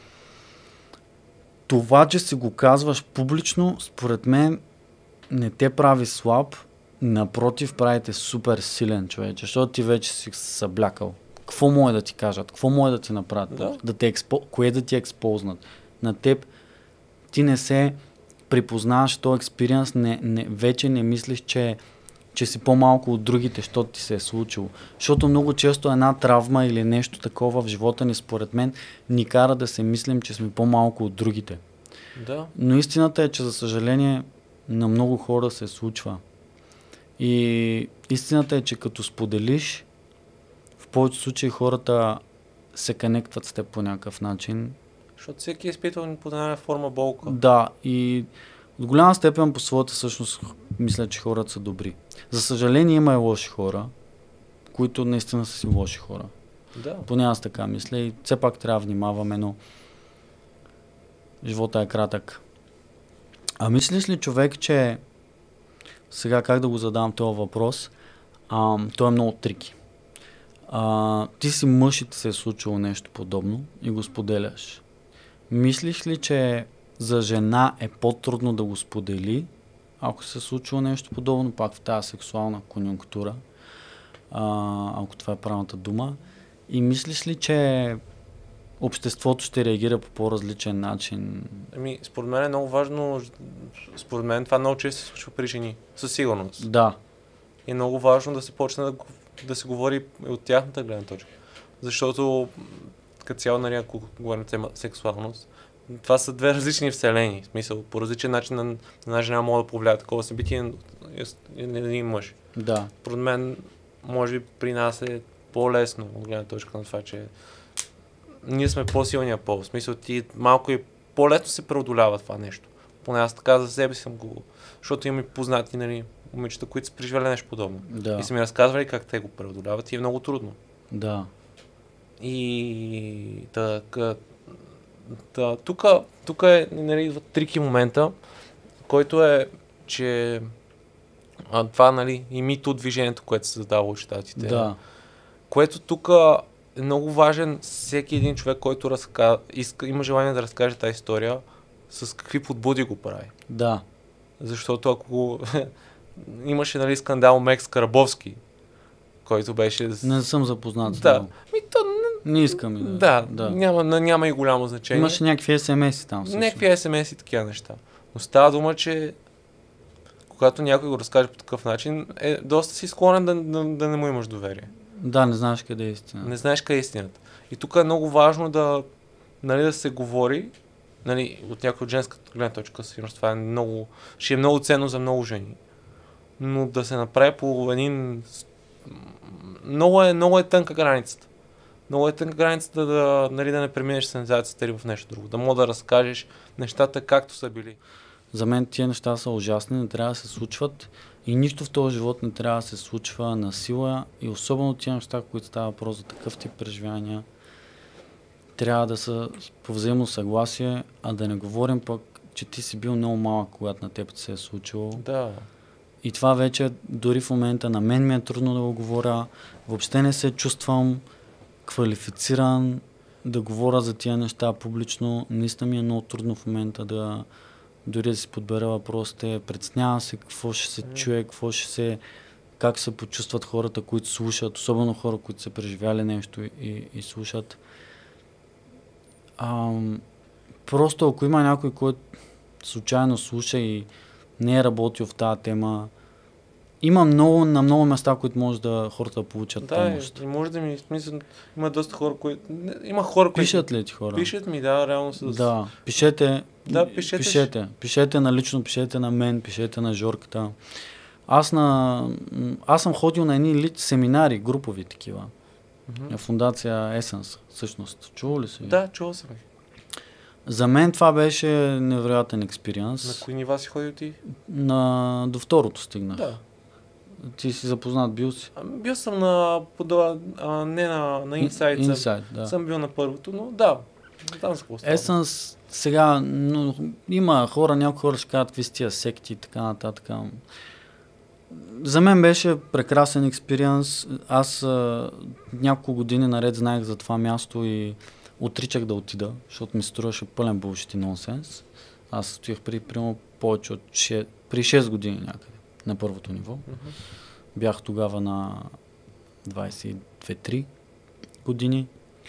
Това, че си го казваш публично, според мен не те прави слаб, напротив, правите супер силен човек, защото ти вече си съблякал. Какво може да ти кажат? Какво може да ти направят? Да. Да те експо... Кое да ти експознат? На теб ти не се припознаваш този експириенс, не, не, вече не мислиш, че, че си по-малко от другите, защото ти се е случило. Защото много често една травма или нещо такова в живота ни, според мен, ни кара да се мислим, че сме по-малко от другите. Да. Но истината е, че за съжаление на много хора се случва. И истината е, че като споделиш, в повечето случаи хората се конектват с теб по някакъв начин. Защото всеки е изпитвал по една форма болка. Да, и от голяма степен по своята същност мисля, че хората са добри. За съжаление има и лоши хора, които наистина са си лоши хора. Да. Поне аз така мисля и все пак трябва да внимаваме, но живота е кратък. А мислиш ли, човек, че сега как да го задам този въпрос, а, той е много трики. А, ти си мъж и ти се е случило нещо подобно и го споделяш. Мислиш ли, че за жена е по-трудно да го сподели, ако се е случило нещо подобно, пак в тази сексуална конюнктура, а, ако това е правилната дума, и мислиш ли, че обществото ще реагира по по-различен начин? Ами, според мен е много важно, според мен това много често се случва при жени, със сигурност. Да. И е много важно да се почне да, да се говори от тяхната гледна точка. Защото, като цяло, нали, ако говорим тема сексуалност, това са две различни вселени. В смисъл, по различен начин на една жена може да повлияе такова събитие на един мъж. Да. Според мен, може би при нас е по-лесно от гледна точка на това, че ние сме по-силния пол. В смисъл, ти малко и по-лесно се преодолява това нещо. Поне аз така за себе си съм го... Защото имам и познати, нали, момичета, които са преживели нещо подобно. Да. И са ми разказвали как те го преодоляват и е много трудно. Да. И така... Да, тук, тук е, нали, идва трики момента, който е, че а, това, нали, и мито движението, което се задава от щатите. Да. Което тук е много важен, всеки един човек, който разка... иска, има желание да разкаже тази история, с какви подбуди го прави. Да. Защото ако имаше, нали, скандал Мекс Карабовски, който беше... Не съм запознат с да. него. Ми, то... Не искам и да. Да, да. Няма, няма и голямо значение. Имаше някакви ес ем ес-и там. Някакви ес ем ес и такива неща. Но става дума, че когато някой го разкаже по такъв начин, е доста си склонен да, да, да не му имаш доверие. Да, не знаеш къде е истина. Не знаеш къде е истината. И тук е много важно да, нали, да се говори, нали, от някой от женската гледна точка, сигурно това е много, ще е много ценно за много жени. Но да се направи по един... Много е, много е тънка границата. Много е тънка границата да, нали, да не преминеш сензацията или в нещо друго. Да мога да разкажеш нещата както са били. За мен тия неща са ужасни, не трябва да се случват и нищо в този живот не трябва да се случва на сила и особено тия неща, които става въпрос за такъв тип преживявания, трябва да са по взаимно съгласие, а да не говорим пък, че ти си бил много малък, когато на теб се е случило. Да. И това вече дори в момента на мен ми е трудно да го говоря. Въобще не се чувствам квалифициран да говоря за тия неща публично. Наистина ми е много трудно в момента да дори да си подбера въпросите. Преценява се какво ще се чуе, какво ще се... как се почувстват хората, които слушат, особено хора, които са преживяли нещо и, и слушат. Ам, просто ако има някой, който случайно слуша и не е работил в тази тема, има много, на много места, които може да хората да получат да, помощ. Да, и може да ми смисъл, има доста хора, които... Има хора, които... Пишат ли ти хора? Пишат ми, да, реално с... Да, пишете, да, пишете. пишете, пишете на лично, пишете на мен, пишете на Жорката. Аз, на, аз съм ходил на едни ли, семинари, групови такива, Mm-hmm. на фундация Essence, всъщност. Чувал ли си? Да, чувал съм. За мен това беше невероятен експириенс. На кои нива си ходил ти? На... До второто стигнах. Да. Ти си запознат, бил си? А, бил съм на... Подала, а, не на, на Insight. Insight, да. Съм бил на първото, но да. Там се поставя. Essence сега, но, има хора, някои хора ще кажат какви са тия секти и така нататък. За мен беше прекрасен експириенс. Аз а, няколко години наред знаех за това място и отричах да отида, защото ми струваше пълен булшит и нонсенс. Аз стоях при примерно повече от шест, при шест години някъде на първото ниво. Mm-hmm. Бях тогава на двайсет и две три години.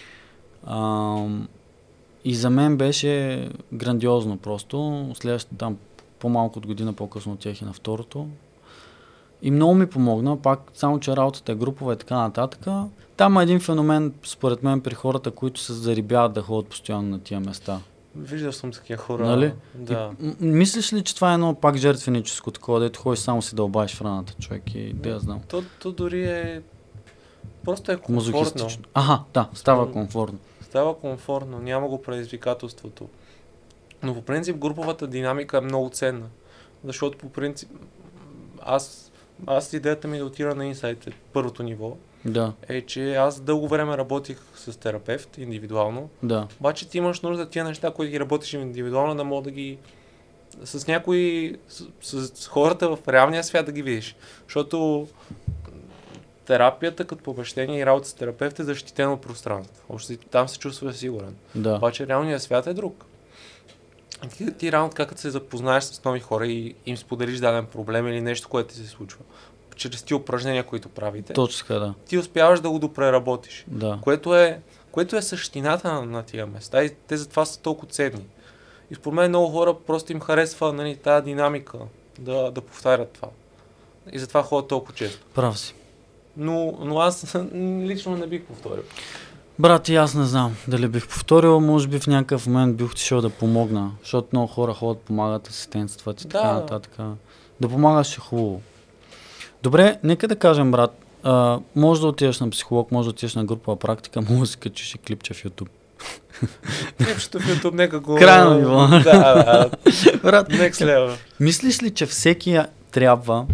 А, и за мен беше грандиозно просто. Следващото там по-малко от година по-късно отях и на второто. И много ми помогна, пак само че работата е групова и така нататък. Там е един феномен, според мен, при хората, които се зарибяват да ходят постоянно на тия места. Виждал съм такива хора. Нали? Да. И, м- мислиш ли, че това е едно пак жертвеническо такова, дето ходиш само си дълбаеш в раната, човек, и да я знам. То, то дори е... Просто е комфортно. Аха, да, става комфортно. Става комфортно, няма го предизвикателството. Но по принцип груповата динамика е много ценна. Защото по принцип аз, аз идеята ми да отида на Insight, първото ниво, да. е, че аз дълго време работих с терапевт, индивидуално. Да. Обаче ти имаш нужда тия неща, които ги работиш индивидуално, да мога да ги с някои, с, с хората в реалния свят да ги видиш. Защото терапията като помещение и работа с терапевт е защитено пространство. Общо там се чувства сигурен. Да. Обаче реалният свят е друг. Ти, ти реално как се запознаеш с нови хора и им споделиш даден проблем или нещо, което ти се случва. Чрез ти упражнения, които правите. Точно така, да. Ти успяваш да го допреработиш. Да. Което е, което е същината на, на тия места и те затова са толкова ценни. И според мен много хора просто им харесва, нали, тази динамика да, да повтарят това. И затова ходят толкова често. Прав си. Но, но аз лично не бих повторил. Брат, и аз не знам дали бих повторил, може би в някакъв момент бих отишъл да помогна, защото много хора ходят, помагат, асистентстват и така Да. нататък. Да помагаш е хубаво. Добре, нека да кажем, брат, а, може да отидеш на психолог, може да отидеш на групова практика, може да си качиш и клипче в YouTube. Клипчето в YouTube, нека го... Крайно ниво. Да, да. Брат, Next level. мислиш ли, че всеки трябва,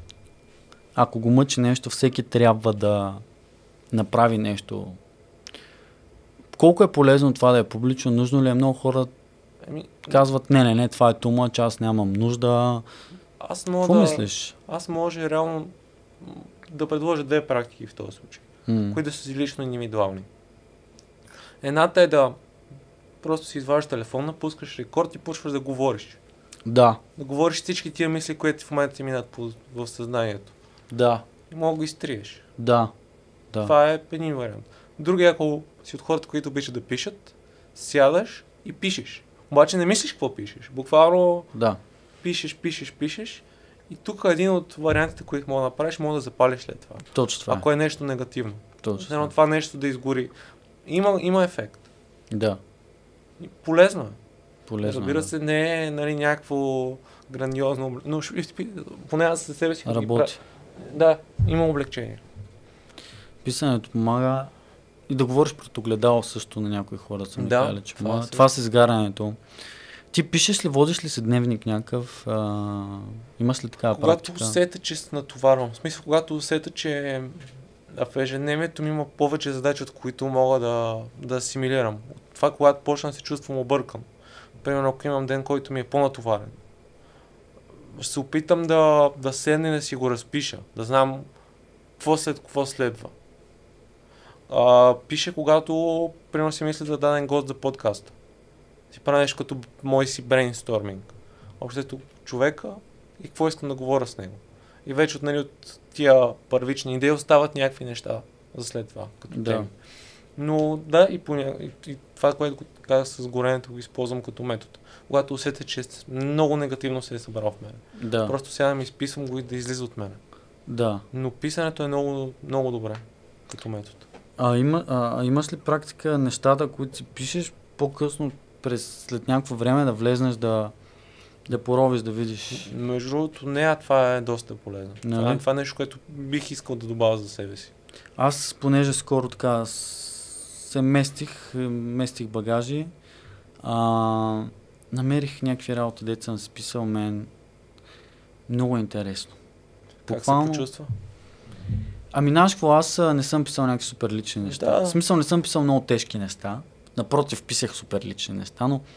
ако го мъчи нещо, всеки трябва да направи нещо? Колко е полезно това да е публично? Нужно ли е? Много хора Ами, казват, не, не, не, това е тума, че аз нямам нужда. аз мога Какво да... мислиш? Аз може реално да предложа две практики в този случай, М. които са си лично индивидуални. Едната е да просто си изваждаш телефона, пускаш рекорд и почваш да говориш. Да. Да говориш всички тия мисли, които в момента ти минат по, в съзнанието. Да. И мога да го изтриеш. Да. Да. Това е един вариант. Другия, ако си от хората, които обичат да пишат, сядаш и пишеш. Обаче не мислиш какво пишеш. Буквално Да. пишеш, пишеш, пишеш. И тук един от вариантите, които мога да направиш, мога да запалиш след това. Точно това. Ако е нещо негативно. Точно Едно това нещо да изгори. Има, има ефект. Да. И полезно е. Полезно. Разбира да. се, не е нали, някакво грандиозно, но поне аз със себе си Работи. Да, има облегчение. Писането помага и да говориш пред огледало също на някои хора са ми Да, казали, че това това, също. това с изгарянето. Ти пишеш ли, водиш ли си дневник някакъв? А, имаш ли такава Когато практика? усета, че се натоварвам, в смисъл, когато усета, че в ежедневието ми има повече задачи, от които мога да, да асимилирам. Това, когато почна да се чувствам объркан. Примерно, ако имам ден, който ми е по-натоварен, ще се опитам да, да седна и да си го разпиша, да знам какво след какво следва. А, пише, когато, примерно, си мисля за даден гост за подкаста. Си правя нещо като мой си брейнсторминг. Общото човека и какво искам да говоря с него. И вече от, нали, от тия първични идеи остават някакви неща за след това, като Да. теми. Но да, и, поня... и, и това, което казах с горенето, го използвам като метод. Когато усетя, че много негативно се е събрал в мен. Да. Просто сядам и изписвам го и да излиза от мен. Да. Но писането е много, много добре като метод. А, има, а, а имаш ли практика нещата, които си пишеш по-късно през, след някакво време да влезнеш да, да поровиш, да видиш? Между другото, не, а това е доста полезно. Нали? Това, това е нещо, което бих искал да добавя за себе си. Аз, понеже скоро така се местих, местих багажи, а, намерих някакви работи, деца съм си писал, мен много интересно. Как Буквално- се почувства? Ами знаеш какво, аз а, не съм писал някакви супер лични неща. Да. В смисъл не съм писал много тежки неща. Напротив, писах супер лични неща, но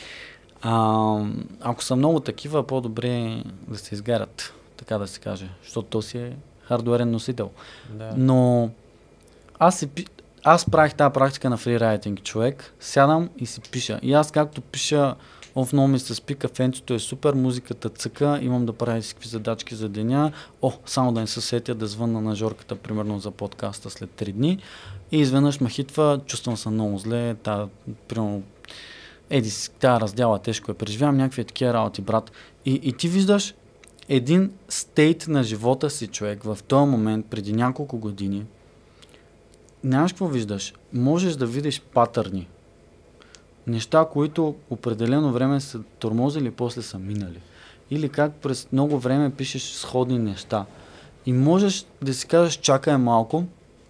а, ако са много такива, по-добре да се изгарят, така да се каже, защото то си е хардуерен носител. Да. Но аз, си, пи- аз правих тази практика на фрирайтинг, човек, сядам и си пиша. И аз както пиша, в много ми се спи, кафенцето е супер, музиката цъка, имам да правя всички задачки за деня. О, само да не се сетя да звънна на Жорката, примерно за подкаста след три дни. И изведнъж ме хитва, чувствам се много зле, та, примерно, еди, тя раздяла тежко я преживявам, някакви такива работи, брат. И, и ти виждаш един стейт на живота си, човек, в този момент, преди няколко години. Нямаш какво виждаш? Можеш да видиш патърни. Неща, които определено време са тормозили, после са минали. Или как през много време пишеш сходни неща. И можеш да си кажеш, чакай малко,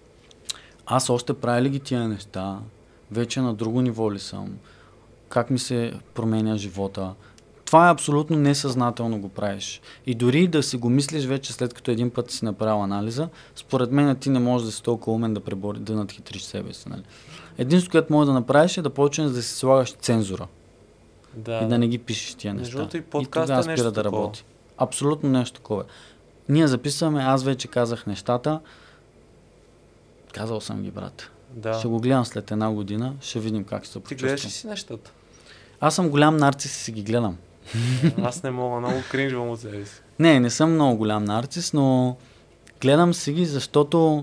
аз още правя ли ги тия неща, вече на друго ниво ли съм, как ми се променя живота. Това е абсолютно несъзнателно го правиш. И дори да си го мислиш вече след като един път си направил анализа, според мен ти не можеш да си толкова умен да пребори, да надхитриш себе си. Нали? Единството, което можеш да направиш е да почнеш да си слагаш цензура. Да, И да не ги пишеш тия Между неща. другото и И подкаста тогава е спира нещо да такова. работи. Абсолютно нещо такова. Ние записваме, аз вече казах нещата. Казал съм ги, брат. Да. Ще го гледам след една година, ще видим как се Ти почувствам. гледаш ли си нещата? Аз съм голям нарцис и си ги гледам. Аз не мога, много кринжвам от себе си. Не, не съм много голям нарцис, но гледам си ги, защото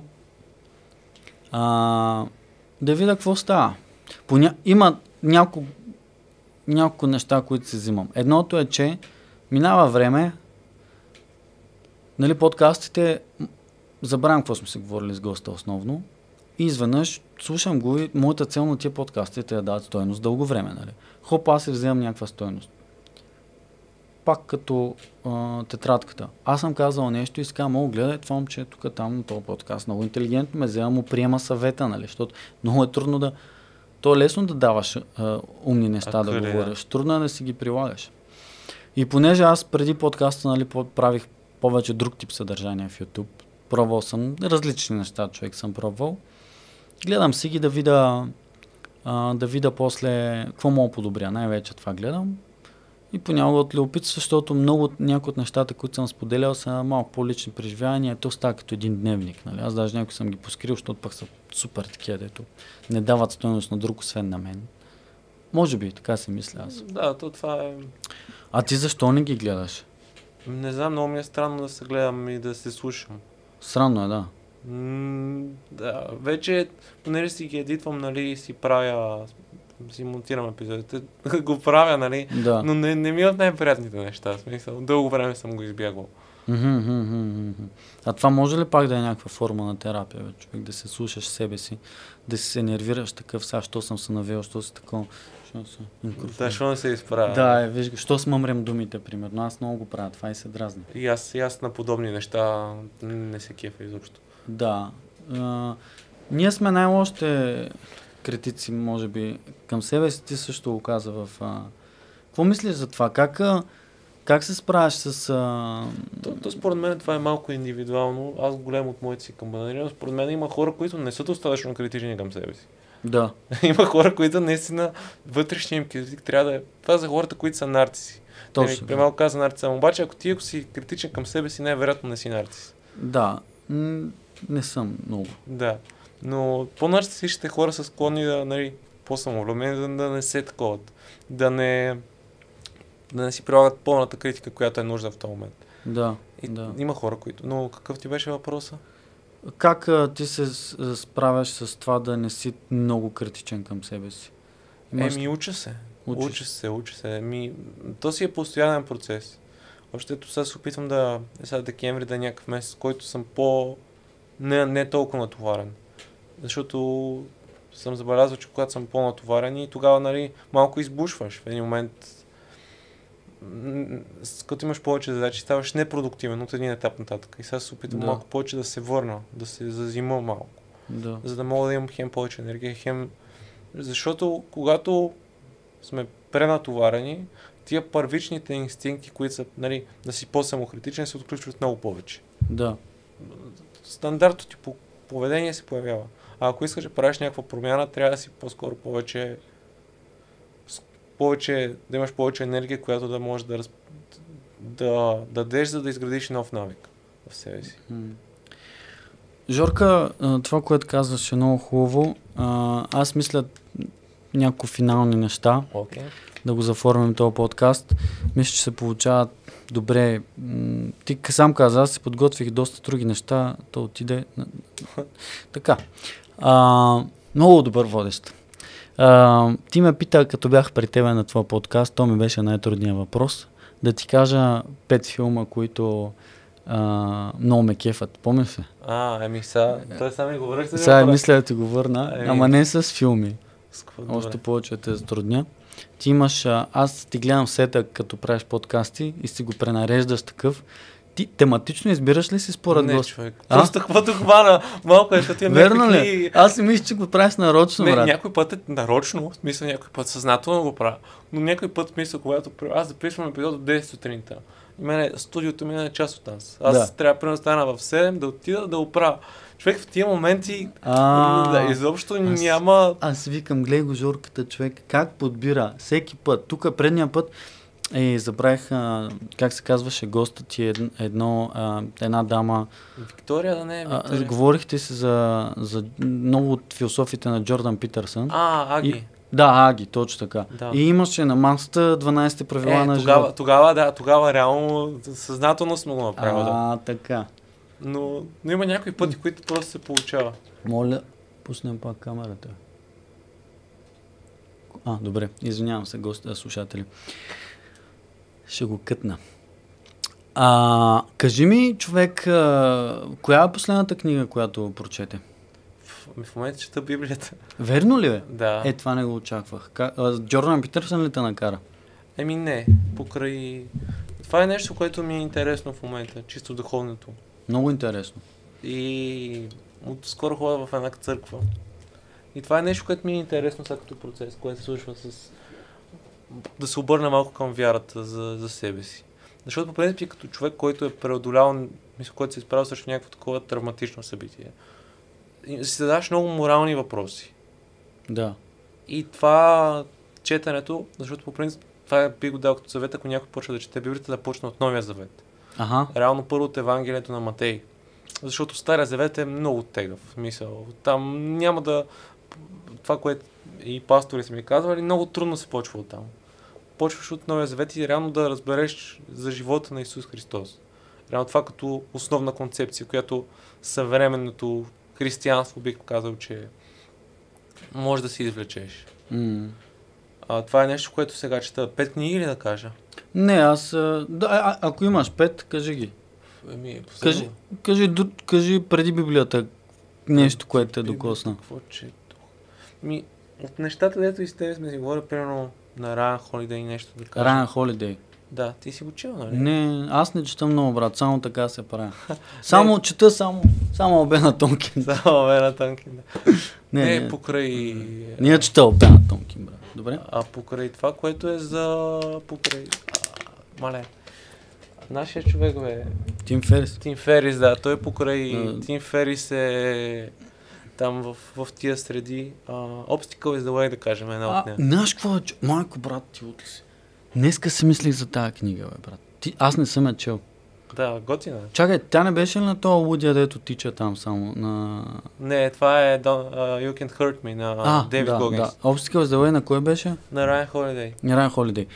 а, да видя какво става. Поня... Има няколко, няколко неща, които си взимам. Едното е, че минава време, нали, подкастите, м, забравям какво сме си говорили с госта основно, и изведнъж слушам го и моята цел на тия подкасти е да дадат стойност дълго време. Нали. Хоп, аз си вземам някаква стойност. Пак като а, тетрадката. Аз съм казал нещо и си казвам, о, гледай, това момче е тук, там, на този подкаст. Много интелигентно ме взема, му приема съвета, нали, защото много е трудно да... То е лесно да даваш а, умни неща, А, да къде, говориш. Трудно е да си ги прилагаш. И понеже аз преди подкаста, нали, по- правих повече друг тип съдържание в YouTube, пробвал съм различни неща, човек съм пробвал. Гледам си ги да видя, а, да видя после какво мога подобря. Най-вече това гледам. И понякога от любопитство, защото много от някои от нещата, които съм споделял, са малко по-лични преживявания. То става като един дневник. Нали? Аз даже някой съм ги поскрил, защото пък са супер такива, дето не дават стойност на друг, освен на мен. Може би, така си мисля аз. Да, то това е... А ти защо не ги гледаш? Не знам, много ми е странно да се гледам и да се слушам. Странно е, да. М, да, вече, понеже си ги едитвам, нали, си правя, си монтирам епизодите, го правя, нали, Да. но не, не ми е от най-приятните неща, в смисъл, дълго време съм го избягвал. Мгм, мгм, мгм, мгм. А това може ли пак да е някаква форма на терапия, бе, човек, да се слушаш себе си, да си се нервираш такъв, сега, що съм се навел, що си такова, що съм микрофон. Да, що не се изправя. Да, е, виж, що смъмрям думите, примерно, аз много го правя, това и се дразни. И аз, и аз на подобни неща не се кефа изобщо. Да. А, ние сме най-лошите критици, може би, към себе си. Ти също го каза в... А... Какво мислиш за това? Как, а, как се справяш с... А... То, то според мен това е малко индивидуално. Аз голям от моите си камбанари, но според мен има хора, които не са достатъчно критични към себе си. Да. Има хора, които наистина вътрешния им критик трябва да е... Това е за хората, които са нарциси. Точно. При малко каза нарцисъм. Обаче, ако ти ако си критичен към себе си, най-вероятно не си нарцис. Да. М- не съм много. Да. Но по-нарцисичните хора са склонни да, нали, по-самовлюбени, да, да не се таковат. Да не, да не си прилагат пълната критика, която е нужда в този момент. Да. И да. има хора, които... Но какъв ти беше въпроса? Как а, ти се с- справяш с това да не си много критичен към себе си? Имаш- Еми, уча се. Учиш. Уча се, уча се. Ми, то си е постоянен процес. Още ето сега се опитвам да... Сега декември да е някакъв месец, който съм по... Не, не толкова натоварен. Защото съм забелязал, че когато съм по-натоварен и тогава, нали, малко избушваш. В един момент, м, с- като имаш повече задачи, ставаш непродуктивен от един етап нататък. И сега се опитвам Да. малко повече да се върна, да се зазима малко. Да. За да мога да имам хем повече енергия, хем... Защото когато сме пренатоварени, тия първичните инстинкти, които са, нали, да си по-самокритичен, се отключват много повече. Да. Стандартното ти по- поведение се появява. А ако искаш да правиш някаква промяна, трябва да си по-скоро повече, с- повече да имаш повече енергия, която да можеш да, раз, да дадеш, за да изградиш нов навик в себе си. М. Жорка, а, това, което казваш е много хубаво. А, аз мисля няколко финални неща, Окей. да го заформим този подкаст. Мисля, че се получават добре. М, Ти к- сам каза, аз си подготвих доста други неща, то отиде. на- Така. А, много добър водещ. А, ти ме пита, като бях при тебе на твоя подкаст, то ми беше най-трудният въпрос, да ти кажа пет филма, които а, много ме кефат. Помниш ли? А, еми сега, той сам ми говорих за Сега мисля да ти го върна, Ами. ама не с филми. Добре. Още повече да те затрудня. Ти имаш, а, аз ти гледам сета, като правиш подкасти и си го пренареждаш такъв. Ти тематично избираш ли си според Не, гост? човек. А? Просто каквото хвана, малко е, защото имам Верно някакви ли? книги. Аз си мисля, че го правиш нарочно, Не, брат. някой път е нарочно, в смисъл някой път съзнателно го правя, но някой път, в смисъл, когато при- аз записвам епизод от десет сутринта, и мене, студиото ми е част от нас. Аз Да. трябва примерно да стана в седем, да отида да оправя. Човек, в тия моменти А, да, изобщо няма... Аз викам, гледай го Жорката, човек, как подбира всеки път. Тук предния път е, забравих, а, как се казваше гостът ти, едно, едно а, една дама. Виктория да не е А, Виктория. говорихте се за, за много от философите на Джордан Питърсън. А, Аги. И- Да, Аги, точно така. Да. И имаше на масата дванайсетте правила Е, на тогава, живота. тогава, да, тогава реално съзнателно сме го направили. Да. А, така. Но, но има някои пъти, които просто се получава. Моля, пуснем пак камерата. А, добре, извинявам се, гости, слушатели. Ще го кътна. А, кажи ми, човек, а, коя е последната книга, която прочете? В, в момента чета Библията. Верно ли е? Да. Е, това не го очаквах. Ка, а, Джордан Питърсън ли те накара? Еми не, покрай... Това е нещо, което ми е интересно в момента, чисто духовното. Много интересно. И от скоро ходя в една църква. И това е нещо, което ми е интересно сега като процес, което се случва с... Да се обърна малко към вярата за, за себе си. Защото по принцип като човек, който е преодолял, мисля, който се е изправил срещу някакво такова травматично събитие, и си задаваш много морални въпроси. Да. И това четенето, защото по принцип това би го дал като съвет, ако някой почва да чете Библията, да почне от Новия завет. Ага. Реално първо от Евангелието на Матей. Защото Стария завет е много тегъв. Мисъл. Там няма да... това, което и пастори са ми казвали, много трудно се почва от там. Почваш от Новия Завет и реално да разбереш за живота на Исус Христос. Реално това като основна концепция, която съвременното християнство бих казал, че може да си извлечеш. Mm. А, това е нещо, което сега чета. Пет книги ли да кажа? Не, аз... Да, а, ако имаш пет, кажи ги. Еми, кажи, кажи, кажи преди Библията нещо, което те докосна. Какво четох? Ми, от нещата, дето и с тебе сме си говорили, примерно на Ryan Holiday нещо да кажа. Ryan Holiday. Да, ти си го чел, нали? Не, аз не чета много, брат, само така се правя. Само чета, само, само Обена Тонкин. Само Обена Тонкин, да. Не, не, не, покрай... Ние чета Обена Тонкин, брат. Добре? А покрай това, което е за... Покрай... А, мале. Нашия човек, бе... Тим Ферис. Тим Ферис, да. Той покрай... Uh... Тим Ферис е... Там в, в тия среди. Uh, Obstacle is the way, да кажем, една от нея. Знаеш какво е? Майко, брат, ти отли си. Днеска си мислих за тази книга, бе, брат. Ти, аз не съм я чел. Да, готина. Чакай, тя не беше ли на това лудия, дето тича там само? На... Не, това е uh, You Can't Hurt Me на uh, Дейвид да, Гогинс. Да. Obstacle is the way на кой беше? На Ryan Holiday. На Ryan Holiday.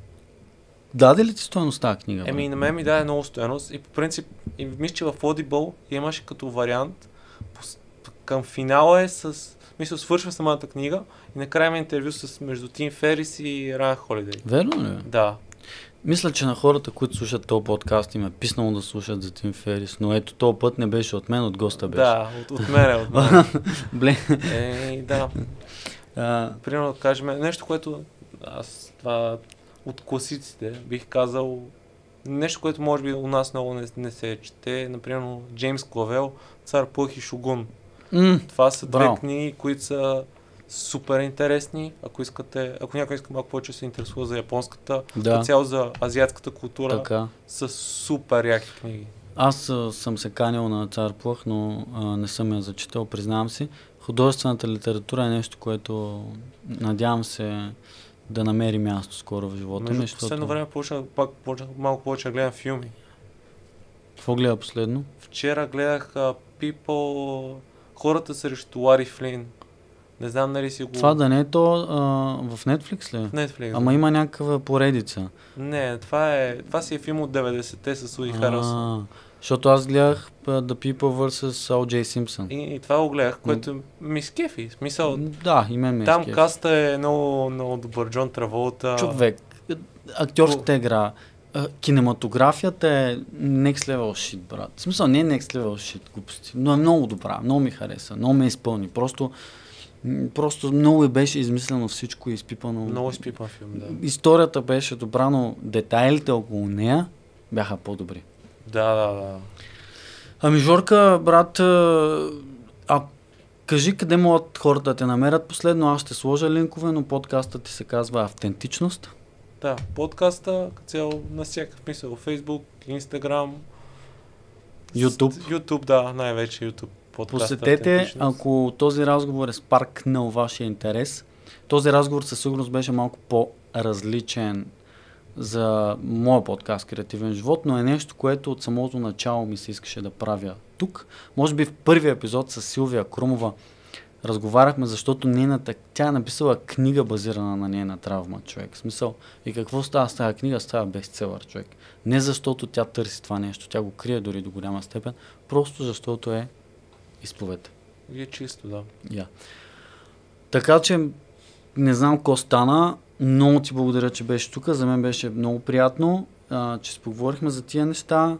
Даде ли ти стойност тази книга? Еми, на мен ми даде много стойност и по принцип, и мисля, че в Audible имаше като вариант, към финала е с, мисля, свършва самата книга и накрая има интервю с между Тим Ферис и Ryan Holiday. Верно ли? Да. Мисля, че на хората, които слушат този подкаст, им е писнало да слушат за Тим Ферис, но ето този път не беше от мен, от госта беше. Да, от, от мен, от мен. Бле. Е, да. А... Примерно да кажем, нещо, което аз това от класиците бих казал, нещо, което може би у нас много не, не се чете, например Джеймс Клавел, Цар Плъх и Шогун. Mm, това са браво. две книги, които са супер интересни, ако искате, ако някой иска малко повече се интересува за японската, да. по цяло за азиатската култура, така. Са супер яки книги. Аз а, съм се канил на Цар Плъх, но а, не съм я зачитал, признавам си. Художествената литература е нещо, което надявам се да намери място скоро в живота ми. Между последно време почнах пак почнах малко повече да гледам филми. Какво гледа последно? Вчера гледах uh, People... Хората срещу Лари Флин. Не знам нали си го... Това да не е то а, в Netflix ли? В Netflix. Ама има някаква поредица. Не, това е... Това си е филм от деветдесетте с Уди Харелсън. Защото аз гледах uh, The People versus О Джей Simpson. И, и това го гледах, което ми скефи. Смисъл... Да, и мен ме Там скефи. каста е много, много добър. Джон Траволта. Човек, актьорската игра, кинематографията е next level shit, брат. В смисъл не е next level shit, глупости, но е много добра, много ми хареса, много ме изпълни. Просто, просто много беше измислено всичко и изпипано. Много изпипан филм, да. Историята беше добра, но детайлите около нея бяха по-добри. Да, да, да. Ами Жорка, брат, а кажи къде могат хората да те намерят последно, аз ще сложа линкове, но подкастът ти се казва Автентичност. Да, подкаста, като цяло на всякакъв мисъл, Facebook, Instagram, YouTube. YouTube, да, най-вече YouTube. Подкаста, посетете, ако този разговор е спаркнал вашия интерес. Този разговор със сигурност беше малко по-различен за моя подкаст Креативен живот, но е нещо, което от самото начало ми се искаше да правя тук. Може би в първия епизод с Силвия Крумова разговаряхме, защото нейната, тя е написала книга базирана на нейна травма, човек. В смисъл, и какво става с тази книга? Става бестселър, човек. Не защото тя търси това нещо, тя го крие дори до голяма степен, просто защото е изповед. И е чисто, да. Yeah. Така че, не знам какво стана, много ти благодаря, че беше тук, за мен беше много приятно, а, че споговорихме за тия неща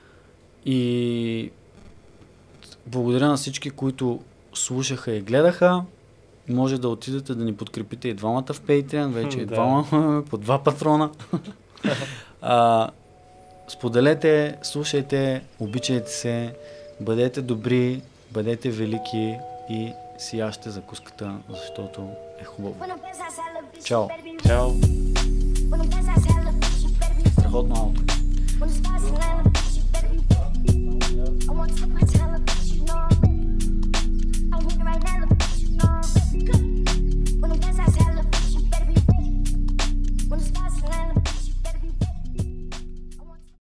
и благодаря на всички, които слушаха и гледаха. Може да отидете да ни подкрепите и двамата в Patreon, вече и двама по два патрона. а, споделете, слушайте, обичайте се, бъдете добри, бъдете велики и сиящите закуската, защото е хубаво. Чао! Чао! Страхотно ауто!